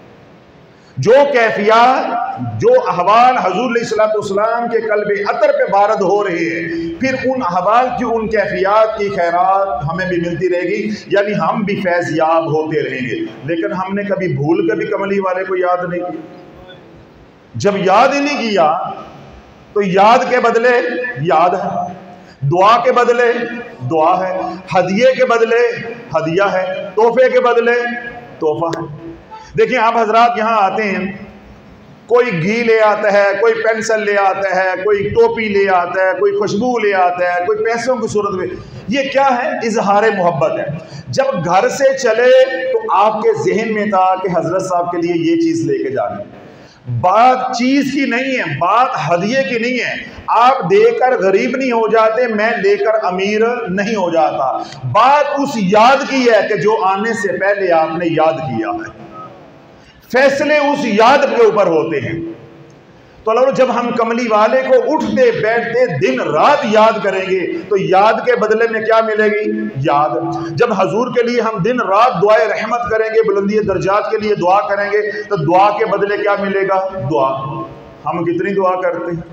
Speaker 2: जो कैफियत, जो अहवाल हुज़ूर अलैहिस्सलातु वस्सलाम के कल्बे अतर पे वारद हो रहे हैं, फिर उन अहवाल की, उन कैफियत की खैरात हमें भी मिलती रहेगी, यानी हम भी फैज़ याब होते रहेंगे। लेकिन हमने कभी भूल के भी कमली वाले को याद नहीं किया। जब याद ही नहीं किया तो याद के बदले याद है, दुआ के बदले दुआ है, हदिये के बदले हदिया है, तोहफे के बदले तोहफा है। देखिए आप हजरात यहाँ आते हैं, कोई घी ले आता है, कोई पेंसिल ले आता है, कोई टोपी ले आता है, कोई खुशबू ले आता है, कोई पैसों की सूरत में। ये क्या है? इजहार मोहब्बत है। जब घर से चले तो आपके जहन में था कि हजरत साहब के लिए ये चीज़ लेके जानी। बात चीज की नहीं है, बात हदिये की नहीं है। आप देकर गरीब नहीं हो जाते, मैं लेकर अमीर नहीं हो जाता। बात उस याद की है कि जो आने से पहले आपने याद किया है। फैसले उस याद के ऊपर होते हैं। तो अल्लाह जब हम कमली वाले को उठते बैठते दिन रात याद करेंगे तो याद के बदले में क्या मिलेगी? याद। जब हजूर के लिए हम दिन रात दुआए रहमत करेंगे, बुलंदी दर्जात के लिए दुआ करेंगे, तो दुआ के बदले क्या मिलेगा? दुआ। हम कितनी दुआ करते हैं।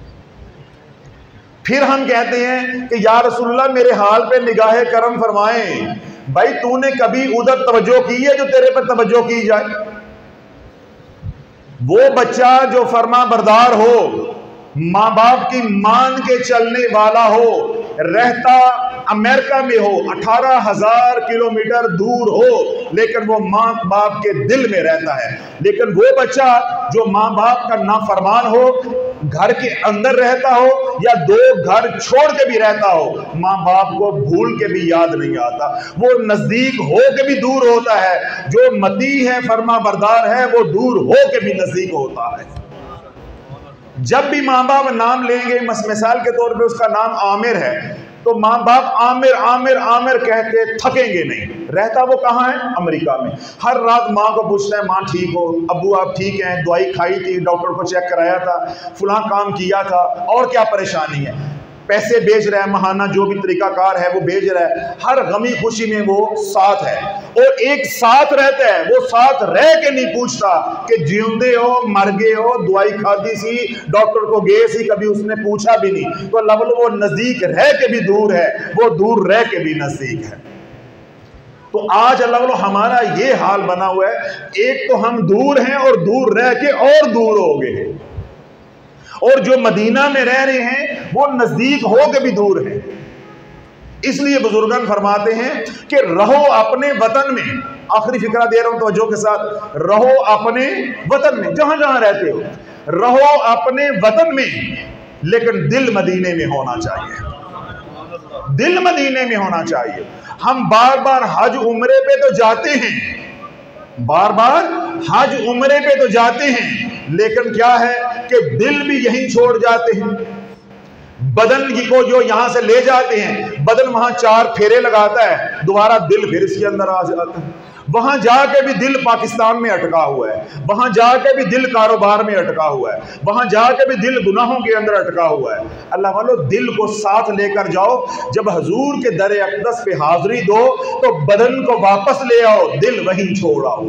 Speaker 2: फिर हम कहते हैं कि या रसूलल्लाह मेरे हाल पे निगाहे करम फरमाएं। भाई तूने कभी उधर तवज्जो की है जो तेरे पर तवज्जो की जाए? वो बच्चा जो फरमा बरदार हो, माँ बाप की मान के चलने वाला हो, रहता अमेरिका में हो, 18,000 किलोमीटर दूर हो, लेकिन वो माँ बाप के दिल में रहता है। लेकिन वो बच्चा जो माँ बाप का नाफरमान हो, घर के अंदर रहता हो या दो घर छोड़ के भी रहता हो, माँ बाप को भूल के भी याद नहीं आता। वो नजदीक हो के भी दूर होता है। जो मती है, फरमा बरदार है, वो दूर हो के भी नजदीक होता है। जब भी माँ बाप नाम लेंगे, मिसाल के तौर पे उसका नाम आमिर है, तो माँ बाप आमिर आमिर आमिर कहते थकेंगे नहीं। रहता वो कहाँ है? अमेरिका में। हर रात माँ को पूछता है, माँ ठीक हो? अब्बू आप ठीक हैं? दवाई खाई थी, डॉक्टर को चेक कराया था, फलां काम किया था, और क्या परेशानी है? पैसे भेज रहा है, महाना जो भी तरीकाकार है वो भेज रहा है। हर गमी खुशी में वो साथ है और एक साथ रहता है। वो साथ रह के नहीं पूछता कि जिंदे हो, मर गए हो, दवाई खाती सी, डॉक्टर को गए सी, कभी उसने पूछा भी नहीं। तो अल्लाह वो नजदीक रह के भी दूर है, वो दूर रह के भी नजदीक है। तो आज अल्लाह हमारा ये हाल बना हुआ है। एक तो हम दूर हैं और दूर रह के और दूर हो गए हैं, और जो मदीना में रह रहे हैं वो नजदीक हो के भी दूर है। इसलिए बुजुर्गन फरमाते हैं कि रहो अपने वतन में। आखिरी फिक्रा दे रहा हूं तवज्जो के साथ, रहो अपने वतन में, जहां जहां रहते हो। रहो अपने वतन में, लेकिन दिल मदीने में होना चाहिए, दिल मदीने में होना चाहिए। हम बार बार हज उम्रे पे तो जाते हैं, बार बार हज उम्रे पे तो जाते हैं, लेकिन क्या है कि दिल भी यहीं छोड़ जाते हैं। बदन की को जो यहां से ले जाते हैं, बदन वहां 4 फेरे लगाता है, दोबारा दिल फिर इसके अंदर आ जाता है। वहां जाके भी दिल पाकिस्तान में अटका हुआ है, वहां जाके भी दिल कारोबार में अटका हुआ है, वहां जाके भी दिल गुनाहों के अंदर अटका हुआ है। अल्लाह वालों, दिल को साथ लेकर जाओ। जब हजूर के दर अक़दस पे हाजिरी दो तो बदन को वापस ले आओ, दिल वहीं छोड़ आओ,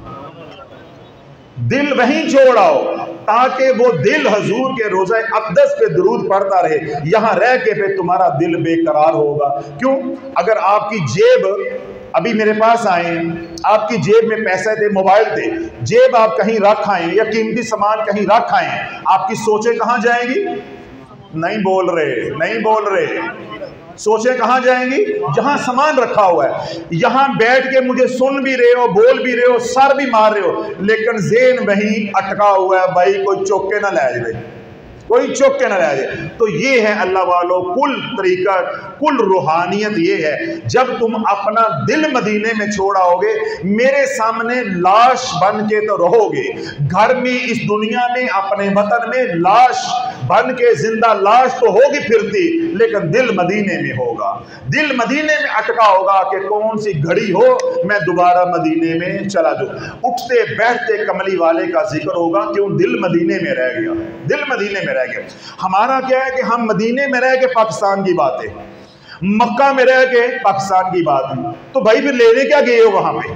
Speaker 2: दिल वहीं छोड़ आओ, ताकि वो दिल हजूर के रोज़ा अक़दस पे दुरूद पढ़ता रहे। यहां रह के पे तुम्हारा दिल बेकरार होगा। क्यों? अगर आपकी जेब, अभी मेरे पास आए, आपकी जेब में पैसे थे, मोबाइल थे, जेब आप कहीं रख आए या कीमती सामान कहीं रख आए, आपकी सोचें कहां जाएंगी? नहीं बोल रहे, नहीं बोल रहे। सोचें कहां जाएंगी? जहां सामान रखा हुआ है। यहां बैठ के मुझे सुन भी रहे हो, बोल भी रहे हो, सर भी मार रहे हो, लेकिन ज़ेहन वहीं अटका हुआ है। भाई कोई चौक के ना ले जाए, कोई चौक के ना ले जाए। तो ये है अल्लाह वालों, कुल तरीका, कुल रूहानियत ये है। जब तुम अपना दिल मदीने में छोड़ाओगे, मेरे सामने लाश बन के तो रहोगे, घर में, इस दुनिया में, अपने वतन में लाश बन के, जिंदा लाश तो होगी फिरती, लेकिन दिल मदीने में होगा, दिल मदीने में अटका होगा कि कौन सी घड़ी हो मैं दोबारा मदीने में चला जाऊं। उठते बैठते कमली वाले का जिक्र होगा, क्यों? दिल मदीने में रह गया, दिल मदीने में रह गया। हमारा क्या है कि हम मदीने में रह के पाकिस्तान की बातें, मक्का में रह के पाकिस्तान की बात है, तो भाई फिर लेने क्या गए हो वहां पे?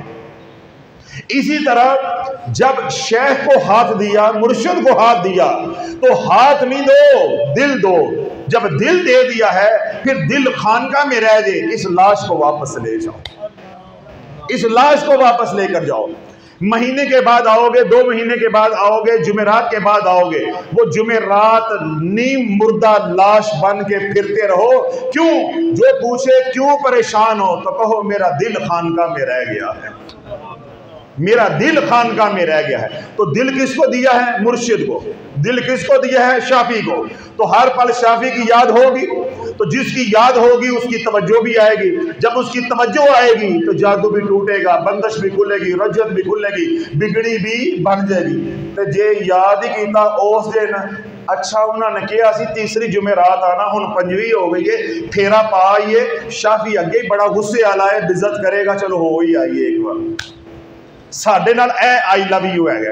Speaker 2: इसी तरह जब शेख को हाथ दिया, मुर्शिद को हाथ दिया, तो हाथ नहीं दो, दिल दो। जब दिल दे दिया है, फिर दिल खानका में रह जाए, इस लाश को वापस ले जाओ, इस लाश को वापस लेकर जाओ। महीने के बाद आओगे, 2 महीने के बाद आओगे, जुमेरात के बाद आओगे, वो जुमेरात नीम मुर्दा लाश बन के फिरते रहो। क्यों? जो पूछे क्यों परेशान हो, तो कहो मेरा दिल खानका में रह गया है, मेरा दिल खानका में रह गया है। तो दिल किसको दिया है? मुर्शिद को। दिल किसको दिया है? शाफी को। तो हर पल शाफी की याद होगी, तो जिसकी याद होगी उसकी तवज्जो भी आएगी। जब उसकी तवज्जो आएगी तो जादू भी टूटेगा, बंदश भी खुलेगी, रजत भी खुलेगी, बिगड़ी भी बन जाएगी। तो जे याद ही किया उस दिन, अच्छा उन्होंने कहा सी तीसरी जुमेरात आना, हुण 5वीं हो गई है, फेरा पा आइए। शाफी अगे ही बड़ा गुस्से वाला है, बेइज्जत करेगा, चलो हो ही आइए एक बार। साडे नाल आई लव यू है,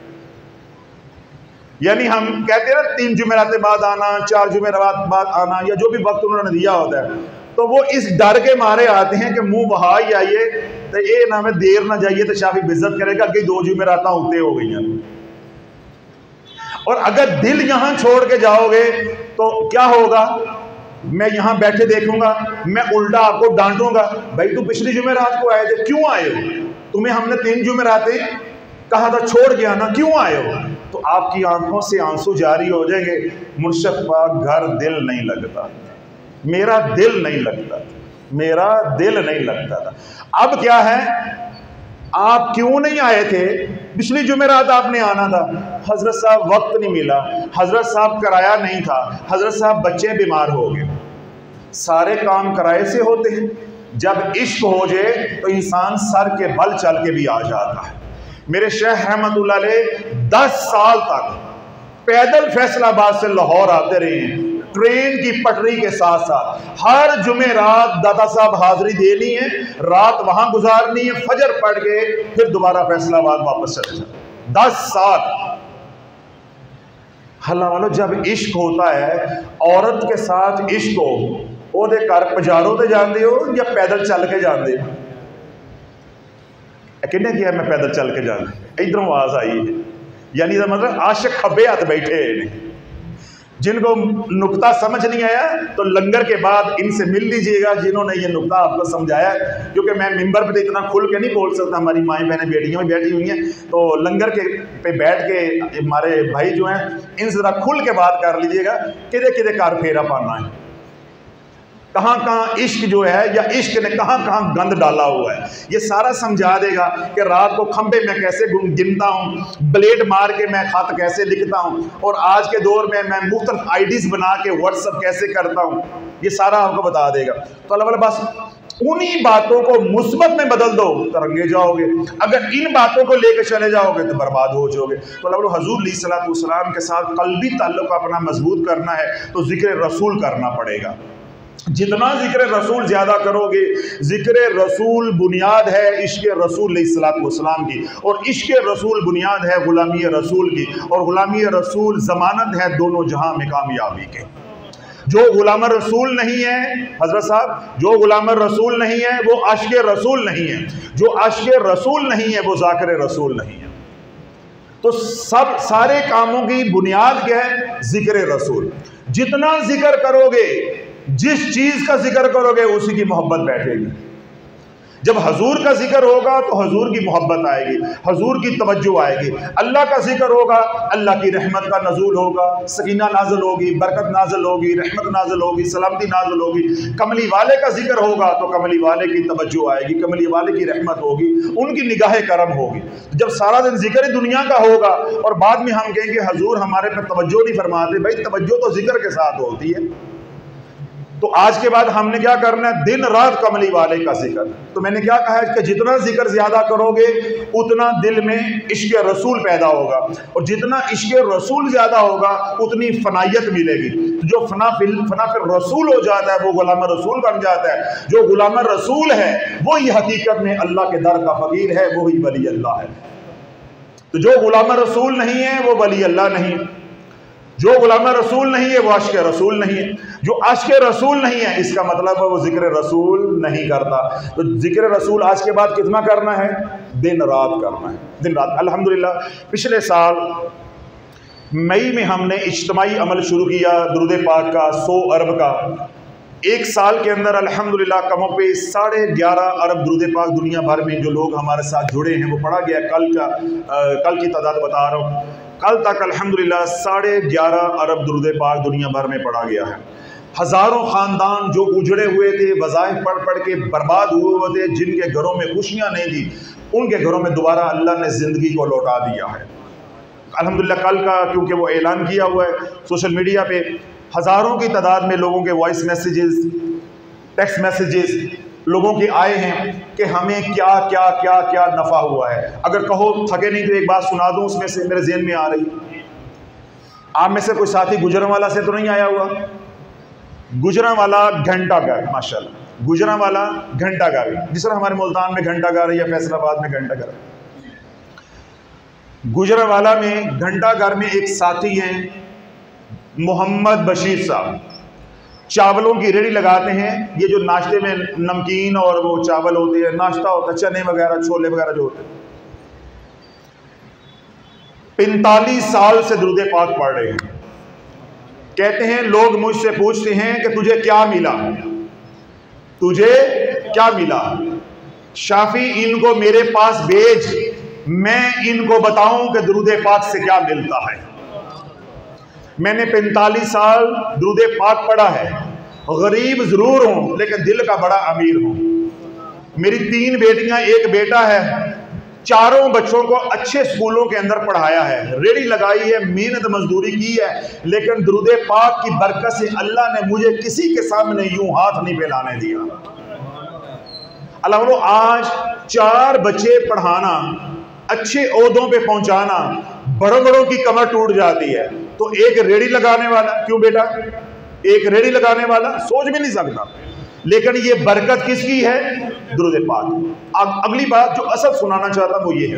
Speaker 2: यानी हम कहते हैं ना 3 जुमेरात बाद आना, 4 जुमेरात बाद आना, या जो भी वक्त उन्होंने दिया होता है, तो वो इस डर के मारे आते हैं कि मुंह बहा ही आइए, तो ये ना में देर ना जाइए तो शाफी बेइज्जत करेगा, अगे 2 जुमेरात होते हो गई हैं। और अगर दिल यहां छोड़ के जाओगे तो क्या होगा? मैं यहां बैठे देखूंगा, मैं उल्टा आपको डांटूंगा, भाई तू पिछली जुमेरात को आए थे, क्यों आए हो? तुम्हें हमने 3 जुमेरातें कहा था, छोड़ गया ना, क्यों आए हो? तो आपकी आंखों से आंसू जारी हो जाएंगे, मुर्शिद पाक घर दिल नहीं लगता, मेरा दिल नहीं लगता, मेरा दिल नहीं लगता था। अब क्या है, आप क्यों नहीं आए थे? पिछली जुमेरात आपने आना था, हजरत साहब वक्त नहीं मिला, हजरत साहब किराया नहीं था, हजरत साहब बच्चे बीमार हो गए। सारे काम किराए से होते हैं। जब इश्क हो जाए तो इंसान सर के बल चल के भी आ जाता है। मेरे शेख रहमतुल्लाह अलैह 10 साल तक पैदल फैसलाबाद से लाहौर आते रहे हैं, ट्रेन की पटरी के साथ साथ। हर जुमेरात दादा साहब हाजिरी देनी है, रात वहां गुजारनी है, फजर पढ़ के फिर दोबारा फैसलाबाद वापस चले जाए। 10 साल। हल्ला वालों, जब इश्क होता है, औरत के साथ इश्क हो, ओदे घर पजारों ते जाते हो या पैदल चल के जाते हो? किन्ने किया मैं पैदल चल के जाना? इधरों आवाज आई है, यानी मतलब आशिक खब्बे हाथ बैठे हैं। जिनको नुक्ता समझ नहीं आया तो लंगर के बाद इनसे मिल लीजिएगा, जिन्होंने ये नुक्ता आपको समझाया। क्योंकि मैं मिंबर पे तो इतना खुल के नहीं बोल सकता, हमारी माएँ बहनें बेटियाँ भी बैठी हुई हैं, तो लंगर के पे बैठ के हमारे भाई जो हैं इनसे ज़रा खुल के बात कर लीजिएगा, किधे किधे कार फेरा पाना है। कहाँ कहाँ इश्क जो है या इश्क ने कहाँ कहाँ गंद डाला हुआ है, ये सारा समझा देगा कि रात को खंबे में कैसे गिनता हूँ, ब्लेड मार के मैं खत कैसे लिखता हूँ, और आज के दौर में मैं मुख्तलिफ आईडीज बना के व्हाट्सअप कैसे करता हूँ, ये सारा आपको बता देगा। तो अल्लाह वाला बस उन्हीं बातों को मुस्बत में बदल दो तो रंगे जाओगे, अगर इन बातों को लेकर चले जाओगे तो बर्बाद हो जाओगे। तो अल्लाह हजूर अलैहिस्सलाम के साथ कल्बी ताल्लुक अपना मजबूत करना है तो जिक्र रसूल करना पड़ेगा। जितना जिक्र रसूल ज़्यादा करोगे, जिक्र रसूल बुनियाद है इश्क रसूल अलैहिस्सलाम की, और इश्क रसूल बुनियाद है गुलामी रसूल की, और गुलामी रसूल ज़मानत है दोनों जहां में कामयाबी के। जो गुलाम रसूल नहीं है हजरत साहब, जो गुलाम रसूल नहीं है वो आशिक रसूल नहीं है, जो आशिक रसूल नहीं है वो ज़ाकिर रसूल नहीं है। तो सब सारे कामों की बुनियाद क्या है? जिक्र रसूल। जितना जिक्र करोगे, जिस चीज का जिक्र करोगे उसी की मोहब्बत बैठेगी। जब हजूर का जिक्र होगा तो हजूर की मोहब्बत आएगी, हजूर की तवज्जो आएगी। अल्लाह का जिक्र होगा, अल्लाह की रहमत का नजूल होगा, सकीना नाजल होगी, बरकत नाजल होगी, रहमत नाजल होगी, सलामती नाजल होगी। कमली वाले का जिक्र होगा तो कमली वाले की तवज्जो आएगी, कमली वाले की रहमत होगी, उनकी निगाह करम होगी। जब सारा दिन जिक्र दुनिया का होगा और बाद में हम कहेंगे हजूर हमारे पे तवज्जो नहीं फरमाते, भाई तवज्जो तो जिक्र के साथ होती है। तो आज के बाद हमने क्या करना है? दिन रात कमली वाले का जिक्र। तो मैंने क्या कहा है कि जितना जिक्र ज्यादा करोगे उतना दिल में इश्क रसूल पैदा होगा, और जितना इश्क रसूल ज्यादा होगा उतनी फनायत मिलेगी। तो जो फना फिर रसूल हो जाता है वो गुलाम रसूल बन जाता है। जो गुलाम रसूल है वही हकीकत में अल्लाह के दर का फकीर है, वही वली अल्लाह है। तो जो गुलाम रसूल नहीं है वो वली अल्लाह नहीं, जो गुलाम रसूल नहीं है वो आशिक रसूल नहीं है, जो आशिक रसूल नहीं है इसका मतलब है वो जिक्र रसूल नहीं करता। तो जिक्र रसूल आज के बाद कितना करना है? दिन रात करना है, दिन रात। अल्हम्दुलिल्लाह पिछले साल मई में हमने इज्तिमाई अमल शुरू किया दुरूद पाक का 100 अरब का। एक साल के अंदर अल्हम्दुलिल्लाह कमों पे 11.5 अरब दुरूद पाक दुनिया भर में जो लोग हमारे साथ जुड़े हैं वो पढ़ा गया। कल की तादाद बता रहा हूँ, कल तक अल्हम्दुलिल्लाह 11.5 अरब दुरूद पाक दुनिया भर में पढ़ा गया है। हज़ारों ख़ानदान जो उजड़े हुए थे, वज़ाइफ पढ़ पढ़ के बर्बाद हुए थे, जिनके घरों में खुशियाँ नहीं थी, उनके घरों में दोबारा अल्लाह ने ज़िंदगी को लौटा दिया है अल्हम्दुलिल्लाह। कल का क्योंकि वो ऐलान किया हुआ है सोशल मीडिया पे, हज़ारों की तादाद में लोगों के वॉइस मैसेजेस, टेक्स्ट मैसेजेस लोगों के आए हैं कि हमें क्या क्या क्या क्या नफ़ा हुआ है। अगर कहो थके नहीं तो एक बात सुना दूं, उसमें से मेरे ज़हन में आ रही। आप में से कोई साथी गुजरांवाला से तो नहीं आया हुआ? गुजरांवाला घंटा घर, माशाल्लाह, गुजरांवाला घंटा घर, जिस तरह हमारे मुल्तान में घंटा घर है या फैसलाबाद में घंटा घर है। गुजरांवाला में घंटा घर में एक साथी हैं मोहम्मद बशीर साहब, चावलों की रेडी लगाते हैं। ये जो नाश्ते में नमकीन और वो चावल होते हैं, नाश्ता होता है, चने वगैरह छोले वगैरह जो होते हैं। 45 साल से दुरूद पाक पढ़ रहे हैं। कहते हैं लोग मुझसे पूछते हैं कि तुझे क्या मिला, तुझे क्या मिला? शाफी इनको मेरे पास भेज, मैं इनको बताऊं कि दुरूद पाक से क्या मिलता है। मैंने 45 साल दुरूद पाक पढ़ा है, गरीब जरूर हूं लेकिन दिल का बड़ा अमीर हूं। मेरी 3 बेटियां, एक बेटा है, चारों बच्चों को अच्छे स्कूलों के अंदर पढ़ाया है, रेडी लगाई है, मेहनत मजदूरी की है, लेकिन दुरूद पाक की बरकत से अल्लाह ने मुझे किसी के सामने यूं हाथ नहीं फैलाने दिया। अल्लाह आज 4 बच्चे पढ़ाना, अच्छे ओहदों पे पहुंचाना, बड़ों बड़ों की कमर टूट जाती है, तो एक रेडी लगाने वाला, क्यों बेटा, एक रेडी लगाने वाला सोच भी नहीं सकता। लेकिन ये बरकत किसकी है? दुरूद पाक। अगली बात जो असल सुनाना चाहता हूं वो ये है,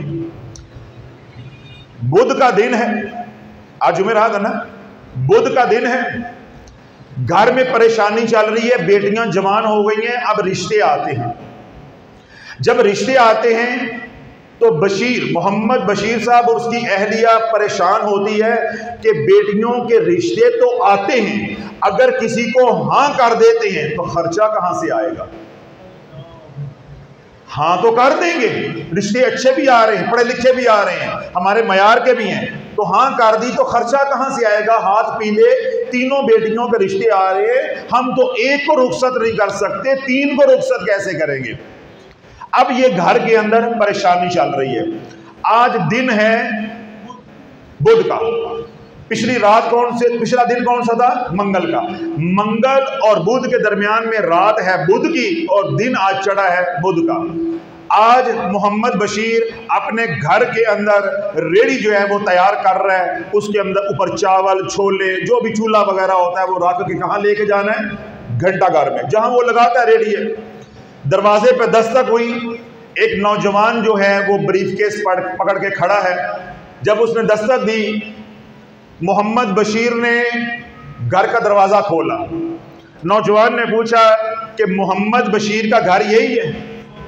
Speaker 2: बुध का दिन है, आज जुमेरात है ना, बुध का दिन है, घर में परेशानी चल रही है, बेटियां जवान हो गई हैं, अब रिश्ते आते हैं। जब रिश्ते आते हैं तो मोहम्मद बशीर साहब और उसकी अहलिया परेशान होती है कि बेटियों के रिश्ते तो आते हैं, अगर किसी को हां कर देते हैं तो खर्चा कहां से आएगा? हाँ तो कर देंगे, रिश्ते अच्छे भी आ रहे हैं, पढ़े लिखे भी आ रहे हैं, हमारे मयार के भी हैं, तो हाँ कर दी तो खर्चा कहां से आएगा? हाथ पीले तीनों बेटियों के रिश्ते आ रहे हैं, हम तो एक को रुखसत नहीं कर सकते, तीन को रुखसत कैसे करेंगे। अब ये घर के अंदर परेशानी चल रही है। आज दिन है बुध का, पिछला दिन कौन सा था? मंगल का। मंगल और बुध के दरमियान में रात है बुध की और दिन आज चढ़ा है बुध का। आज मोहम्मद बशीर अपने घर के अंदर रेडी जो है वो तैयार कर रहा है, उसके अंदर ऊपर चावल छोले जो भी चूल्हा वगैरह होता है वो रख के कहाँ लेके जाना है? घंटाघर में, जहां वो लगाता है रेडी है। दरवाजे पे दस्तक हुई, एक नौजवान जो है वो ब्रीफकेस पकड़ के खड़ा है। जब उसने दस्तक दी, मोहम्मद बशीर ने घर का दरवाजा खोला। नौजवान ने पूछा कि मोहम्मद बशीर का घर यही है?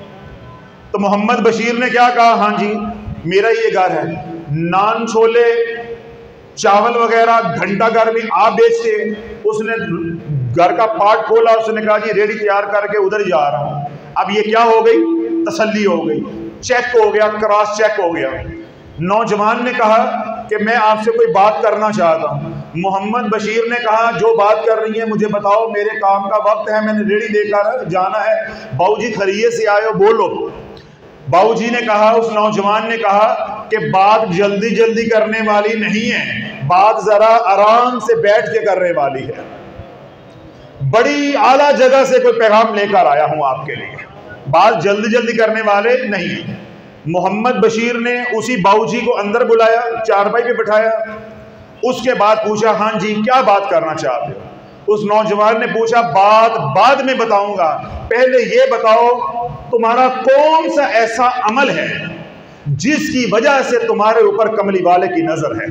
Speaker 2: तो मोहम्मद बशीर ने क्या कहा? हाँ जी मेरा ये घर है, नान छोले चावल वगैरह घंटाघर में आप बेचते। उसने घर का पार्ट खोला, उसने कहा जी रेडी तैयार करके उधर जा रहा हूं। अब ये क्या हो गई? तसल्ली हो गई, चेक हो गया, क्रॉस चेक हो गया। नौजवान ने कहा कि मैं आपसे कोई बात करना चाहता हूं। मोहम्मद बशीर ने कहा जो बात कर रही है मुझे बताओ, मेरे काम का वक्त है, मैंने रेडी लेकर जाना है। बाबूजी खरीये से आए हो, बोलो। बाबूजी ने कहा, उस नौजवान ने कहा कि बात जल्दी जल्दी करने वाली नहीं है, बात जरा आराम से बैठ के करने वाली है। बड़ी आला जगह से कोई पैगाम लेकर आया हूं आपके लिए, बात जल्दी जल्दी करने वाले नहीं है। मोहम्मद बशीर ने उसी बाबूजी को अंदर बुलाया, चारपाई पे बिठाया, उसके बाद पूछा हाँ जी क्या बात करना चाहते हो? उस नौजवान ने पूछा बात बाद में बताऊंगा, पहले ये बताओ तुम्हारा कौन सा ऐसा अमल है जिसकी वजह से तुम्हारे ऊपर कमली वाले की नजर है?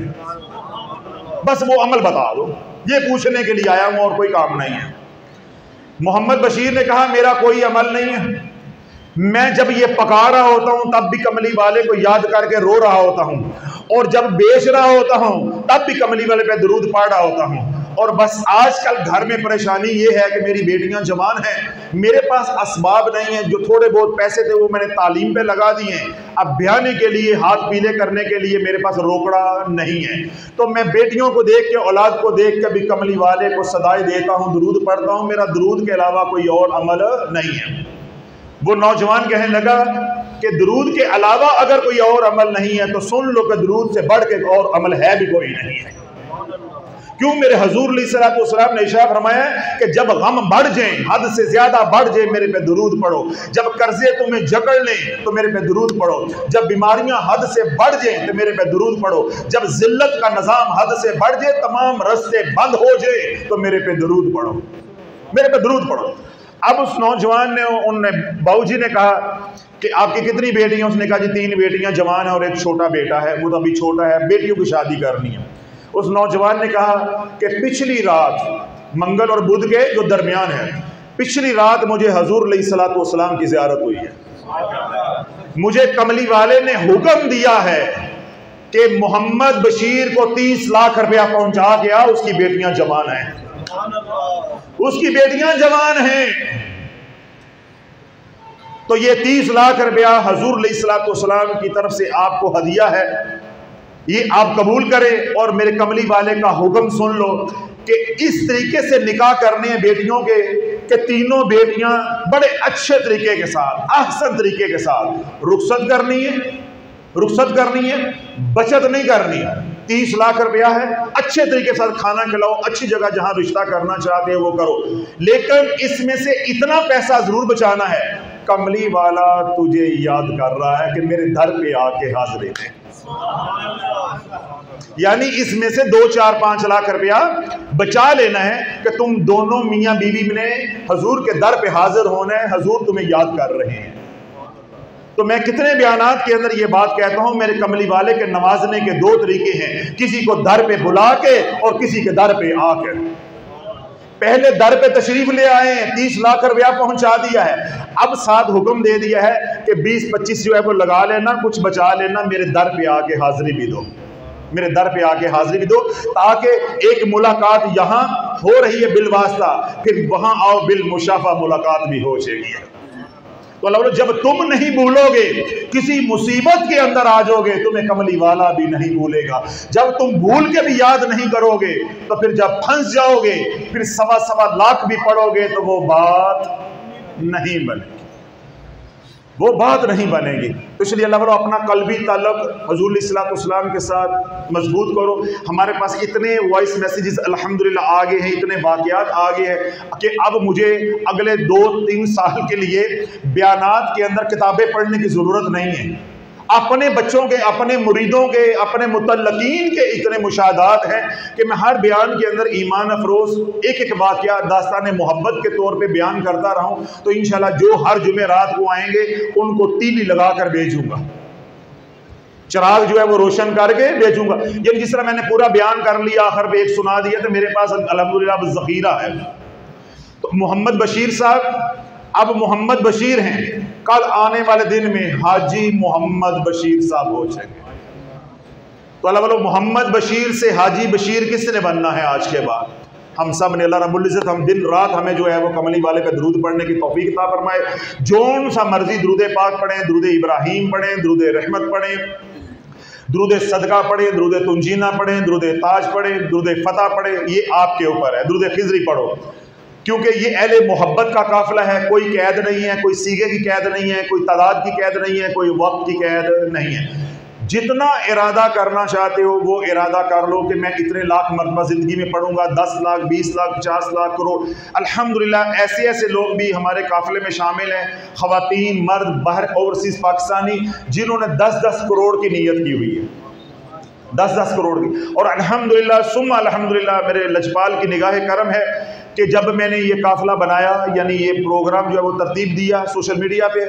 Speaker 2: बस वो अमल बता दो, ये पूछने के लिए आया हूं और कोई काम नहीं है। मोहम्मद बशीर ने कहा मेरा कोई अमल नहीं है, मैं जब ये पका रहा होता हूं तब भी कमली वाले को याद करके रो रहा होता हूं, और जब बेच रहा होता हूं तब भी कमली वाले पे दुरूद पढ़ रहा होता हूं। और बस आजकल घर में परेशानी ये है कि मेरी बेटियां जवान हैं, मेरे पास असबाब नहीं है, जो थोड़े बहुत पैसे थे वो मैंने तालीम पे लगा दिए हैं, अब ब्याने के लिए हाथ पीले करने के लिए मेरे पास रोकड़ा नहीं है। तो मैं बेटियों को देख के, औलाद को देख के भी कमली वाले को सदाई देता हूं, दुरूद पढ़ता हूं, मेरा दुरूद के अलावा कोई और अमल नहीं है। वो नौजवान कहने लगा कि दुरूद के अलावा अगर कोई और अमल नहीं है तो सुन लो कि दुरूद से बढ़ के और अमल है भी कोई नहीं है। क्यों? मेरे हजूर अलैहिस्सलाम ने इरशाद फरमाया कि जब गम बढ़ जाए, हद से ज्यादा बढ़ जाए, मेरे पे दुरूद पढ़ो। जब कर्जे तुम्हें जकड़ लें तो मेरे पे दुरूद पढ़ो। जब बीमारियां हद से बढ़ जाए तो मेरे पे दुरूद पढ़ो। जब जिल्लत का निजाम हद से बढ़ जाए, तमाम रास्ते बंद हो जाए तो मेरे पे दुरूद पढ़ो, मेरे पे दुरूद पढ़ो। अब उस नौजवान ने, उनने बाबूजी ने कहा कि आपकी कितनी बेटियां? उसने कहा जी 3 बेटियां जवान है और एक छोटा बेटा है, वो तो अभी छोटा है, बेटियों की शादी करनी है। उस नौजवान ने कहा कि पिछली रात, मंगल और बुध के जो दरमियान है, पिछली रात मुझे हजूर अलैहिस्सलाम की ज़ियारत हुई है। मुझे कमली वाले ने हुक्म दिया है कि मोहम्मद बशीर को 30 लाख रुपया पहुंचा के आ, उसकी बेटियां जवान हैं, उसकी बेटियां जवान हैं। तो ये 30 लाख रुपया हजूर अलैहिस्सलाम की तरफ से आपको हदिया है, ये आप कबूल करें और मेरे कमली वाले का हुक्म सुन लो कि इस तरीके से निकाह करने हैं बेटियों के कि तीनों बेटियां बड़े अच्छे तरीके के साथ, अहसन तरीके के साथ रुखसत करनी है, रुखसत करनी है, बचत नहीं करनी है। 30 लाख रुपया है, अच्छे तरीके से खाना खिलाओ, अच्छी जगह जहां रिश्ता करना चाहते हैं वो करो, लेकिन इसमें से इतना पैसा जरूर बचाना है, कमली वाला तुझे याद कर रहा है कि मेरे दर पे आके हाजिर है। यानी इसमें से 2, 4, 5 लाख रुपया बचा लेना है कि तुम दोनों मियां बीवी ने हजूर के दर पे हाजिर होना है, हजूर तुम्हें याद कर रहे हैं। तो मैं कितने बयानात के अंदर ये बात कहता हूं, मेरे कमली वाले के नवाजने के 2 तरीके हैं, किसी को दर पे बुला के और किसी के दर पे आकर। पहले दर पे तशरीफ ले आए हैं, 30 लाख रुपया पहुंचा दिया है, अब साथ हुक्म दे दिया है कि 20-25 जो है वो लगा लेना, कुछ बचा लेना, मेरे दर पे आके हाजिरी भी दो, मेरे दर पे आके हाजिरी भी दो, ताकि एक मुलाकात यहां हो रही है बिल वास्ता, फिर वहां आओ बिल मुशाफा मुलाकात भी हो जाएगी। तो अल्लाह बोले जब तुम नहीं भूलोगे, किसी मुसीबत के अंदर आ जाओगे, तुम्हें कमली वाला भी नहीं भूलेगा। जब तुम भूल के भी याद नहीं करोगे, तो फिर जब फंस जाओगे, फिर सवा सवा लाख भी पढ़ोगे तो वो बात नहीं बनेगी, वो बात नहीं बनेगी। तो इसलिए अल्लाह बोलो अपना कल्बी ताल्लुक हुज़ूर इस्लाम के साथ मजबूत करो। हमारे पास इतने वॉइस मैसेजेस अल्हम्दुलिल्लाह आ गए हैं, इतने वाक़यात आ गए हैं कि अब मुझे अगले 2-3 साल के लिए बयानात के अंदर किताबें पढ़ने की ज़रूरत नहीं है। अपने बच्चों के, अपने मुरीदों के, अपने मुतल्लकीन के इतने मुशाहदात हैं कि मैं हर बयान के अंदर ईमान अफरोज़ एक एक वाक़या दास्तान मोहब्बत के तौर पे बयान करता रहा हूँ। तो इंशाल्लाह जो हर जुमे रात को आएंगे उनको तीली लगा कर भेजूंगा, चिराग जो है वो रोशन करके भेजूंगा। यानी जिस तरह मैंने पूरा बयान कर लिया, आखिर पे एक सुना दिया, तो मेरे पास अल्हम्दुलिल्लाह ज़ख़ीरा है। तो मोहम्मद बशीर साहब अब मोहम्मद बशीर हैं, कल आने वाले दिन में हाजी मोहम्मद बशीर साहब हो जाएंगे। तो अल्लाह वालों मोहम्मद बशीर से हाजी बशीर किसने बनना है आज के बाद? हम सब ने। अल्लाह रब्बुल इज़्ज़त हम दिन रात हमें जो है वो कमली वाले पे दरूद पढ़ने की तौफीक अता फरमाए। जोन सा मर्जी दरूद पाक पढ़ें, दरूद इब्राहीम पढ़ें, दरूद रहमत पढ़ें, दरूद सदका पढ़ें, दरूद तुंजीना पढ़ें, दरूद ताज पढ़ें, दरूद फतह पढ़ें, ये आपके ऊपर है। दरूद खिजरी पढ़ो, क्योंकि ये अहले मोहब्बत का काफिला है। कोई कैद नहीं है, कोई सीगे की कैद नहीं है, कोई तादाद की कैद नहीं है, कोई वक्त की कैद नहीं है। जितना इरादा करना चाहते हो वो इरादा कर लो कि मैं इतने लाख मरतबा ज़िंदगी में पढ़ूंगा, 10 लाख, 20 लाख, 50 लाख, करोड़। अल्हम्दुलिल्लाह ऐसे ऐसे लोग भी हमारे काफिले में शामिल हैं, ख़वातीन, मर्द, बाहर ओवरसीज़ पाकिस्तानी, जिन्होंने 10-10 करोड़ की नीयत की हुई है, 10-10 करोड़ की। और अल्हम्दुलिल्लाह सुम्मा अल्हम्दुलिल्लाह मेरे लजपाल की निगाह करम है कि जब मैंने ये काफिला बनाया, यानी ये प्रोग्राम जो है वो तरतीब दिया सोशल मीडिया पे,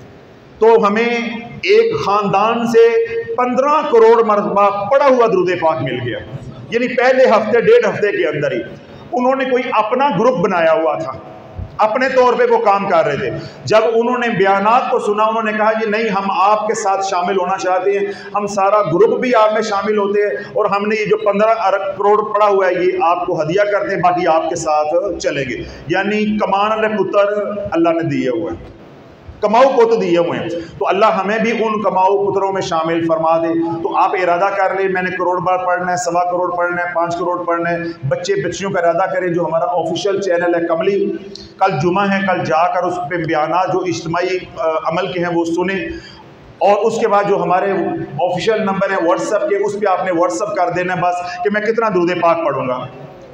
Speaker 2: तो हमें एक ख़ानदान से 15 करोड़ मरतबा पड़ा हुआ दुरूद पाक मिल गया। यानी पहले हफ्ते, 1.5 हफ्ते के अंदर ही उन्होंने कोई अपना ग्रुप बनाया हुआ था, अपने तौर पे वो काम कर रहे थे। जब उन्होंने बयानात को सुना, उन्होंने कहा कि नहीं, हम आपके साथ शामिल होना चाहते हैं, हम सारा ग्रुप भी आप में शामिल होते हैं, और हमने ये जो 15 करोड़ पड़ा हुआ है ये आपको हदिया करते हैं, बाकी आपके साथ चलेंगे। यानी कमान वाले पुत्र अल्लाह ने दिए हुए हैं, कमाऊ पुत्र दिए हुए हैं। तो अल्लाह हमें भी उन कमाऊ पुत्रों में शामिल फरमा दे। तो आप इरादा कर ले, मैंने करोड़ बार पढ़ना है, 1.25 करोड़ पढ़ना है, 5 करोड़ पढ़ना है। बच्चे बच्चियों का इरादा करें, जो हमारा ऑफिशियल चैनल है कमली, कल जुमा है, कल जाकर उस पर बयाना जो इज्तिमाई अमल के हैं वो सुने। और उसके बाद जो हमारे ऑफिशियल नंबर है व्हाट्सएप के, उस पर आपने व्हाट्सएप कर देना बस कि मैं कितना दुरूद पाक पढ़ूंगा,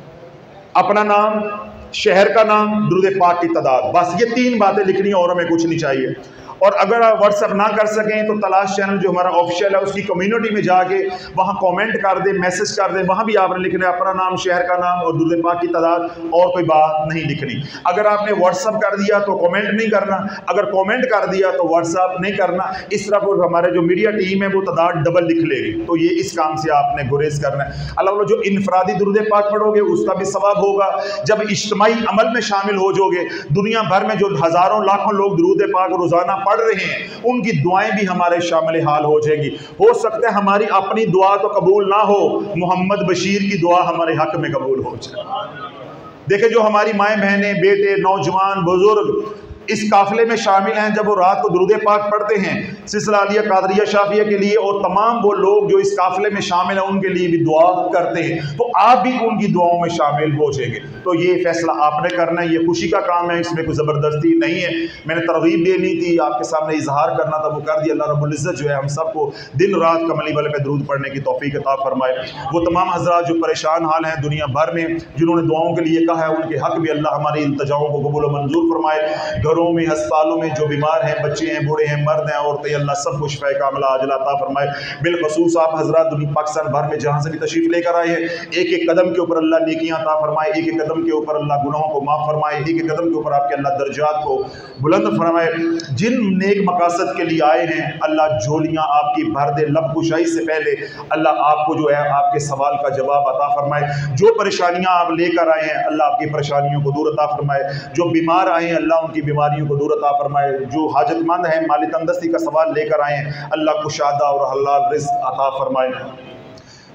Speaker 2: अपना नाम, शहर का नाम, दुरूद पाक की तादाद, बस ये 3 बातें लिखनी है और हमें कुछ नहीं चाहिए। और अगर आप व्हाट्सएप ना कर सकें तो तलाश चैनल जो हमारा ऑफिशियल है उसकी कम्युनिटी में जाके वहाँ कमेंट कर दें, मैसेज कर दें, वहाँ भी आपने लिखना है अपना नाम, शहर का नाम और दुरूद पाक की तादाद, और कोई बात नहीं लिखनी। अगर आपने व्हाट्सएप कर दिया तो कमेंट नहीं करना, अगर कमेंट कर दिया तो व्हाट्सएप नहीं करना। इस तरह पर हमारे जो मीडिया टीम है वो तादाद डबल लिख लेगी। तो ये इस काम से आपने गुरेज करना है। अल्लाह जो इनफरादी दुरूद पाक पढ़ोगे उसका भी सवाब होगा। जब इज्तिमाई अमल में शामिल हो जाओगे, दुनिया भर में जो हज़ारों लाखों लोग दुरूद पाक रोज़ाना पढ़ रहे हैं उनकी दुआएं भी हमारे शामिल हाल हो जाएगी। हो सकता है हमारी अपनी दुआ तो कबूल ना हो, मोहम्मद बशीर की दुआ हमारे हक में कबूल हो जाए। देखे जो हमारी माएँ बहनें, बेटे, नौजवान, बुजुर्ग इस काफिले में शामिल हैं, जब वो रात को दुरूद पाक पढ़ते हैं सिलसिला आलिया कादरिया शाफिया के लिए, और तमाम वो लोग जो इस काफिले में शामिल हैं उनके लिए भी दुआ करते हैं, तो आप भी उनकी दुआओं में शामिल हो जाएंगे। तो ये फैसला आपने करना है, ये खुशी का काम है, इसमें कोई ज़बरदस्ती नहीं है। मैंने तरगीब देनी थी, आपके सामने इजहार करना था, वो कर दिया। अल्लाह रब्बुल इज़्ज़त जो है हम सबको दिन रात कमली वाले पे दरूद पढ़ने की तौफीक अता फरमाए। वो तमाम हज़रात जो परेशान हाल हैं दुनिया भर में, जिन्होंने दुआओं के लिए कहा है, उनके हक में अल्लाह हमारी इल्तिजाओं को कबूल मंजूर फरमाए। घरों में, अस्पतालों में जो बीमार हैं, बच्चे हैं, बूढ़े हैं, मर्द हैं, औरतें, अल्लाह सबको शिफा कामिला आजिला अता फरमाए। बिलखसूस आप हज़रात दुनिया पाकिस्तान भर में जहाँ से भी तशरीफ़ लेकर आए हैं, एक एक कदम के ऊपर अल्लाह नेकियां अता फरमाए, एक एक कदम के ऊपर अल्लाह गुनाहों को माफ़ फरमाए, एक एक कदम के ऊपर आपके अल्लाह दर्जात को बुलंद फरमाए। जिन नेक मकासद के लिए आए हैं अल्लाह झोलियाँ आपकी भर दे, लब कुशाई से पहले अल्लाह आपको जो है आपके सवाल का जवाब अता फरमाए। जो परेशानियाँ आप लेकर आए हैं अल्लाह आपकी परेशानियों को दूर अता फरमाए। जो बीमार आए हैं अल्लाह उनकी बीमारियों को दूर अता फरमाए। जो हाजतमंद है, माली तंदस्ती का सवाल लेकर आए हैं, अल्लाह कुशादा और हलाल रिज़्क़ अता फरमाए।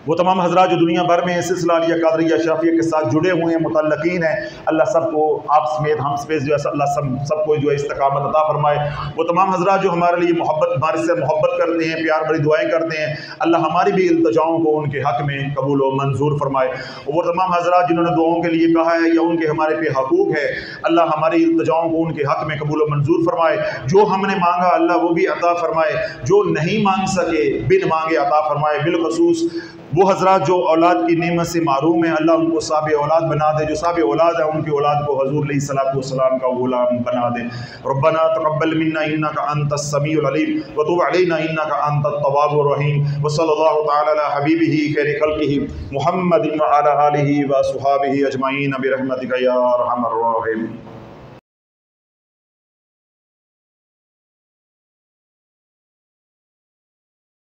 Speaker 2: वो तमाम हज़रात जो दुनिया भर में सिलसिला अलिया कादरिया शाफिया के साथ जुड़े हुए हैं, मुतल्लकीन हैं, अल्लाह सबको आप समेत हम समेत जो है अल्लाह सबको जो है इस्तिकामत अता फरमाए। वो तमाम हज़रात जो हमारे लिए हमारे से मोहब्बत करते हैं, प्यार भरी दुआएं करते हैं, अल्लाह हमारी भी इल्तिजाओं को उनके हक़ में कबूल व मंजूर फरमाए। वो तमाम हज़रात जिन्होंने दुआओं के लिए कहा है या उनके हमारे पे हकूक़ है, अल्लाह हमारी इल्तिजाओं को उनके हक़ में कबूल व मंजूर फरमाए। जो हमने मांगा अल्लाह वो भी अता फरमाए, जो नहीं मांग सके बिन मांगे अता फरमाए। बिलखसूस वो हज़रात जो औलाद की नेमत से मारूम है, अल्लाह उनको साबिक़ औलाद बना दे। जो साबिक़ औलाद है उनकी औलाद को हुज़ूर अलैहिस्सलातु वस्सलाम का ग़ुलाम बना दे। रब्बना तक़ब्बल मिन्ना इन्नका अंतस समीउल अलीम व तुब अलैना इन्नका अंतत तव्वाबुर रहीम। व सल्लल्लाहु तआला अला हबीबिही खैरि खल्क़िही मुहम्मदिन व अला आलिही व अस्हाबिही अजमईन बिरहमतिका या अरहमर राहिमीन।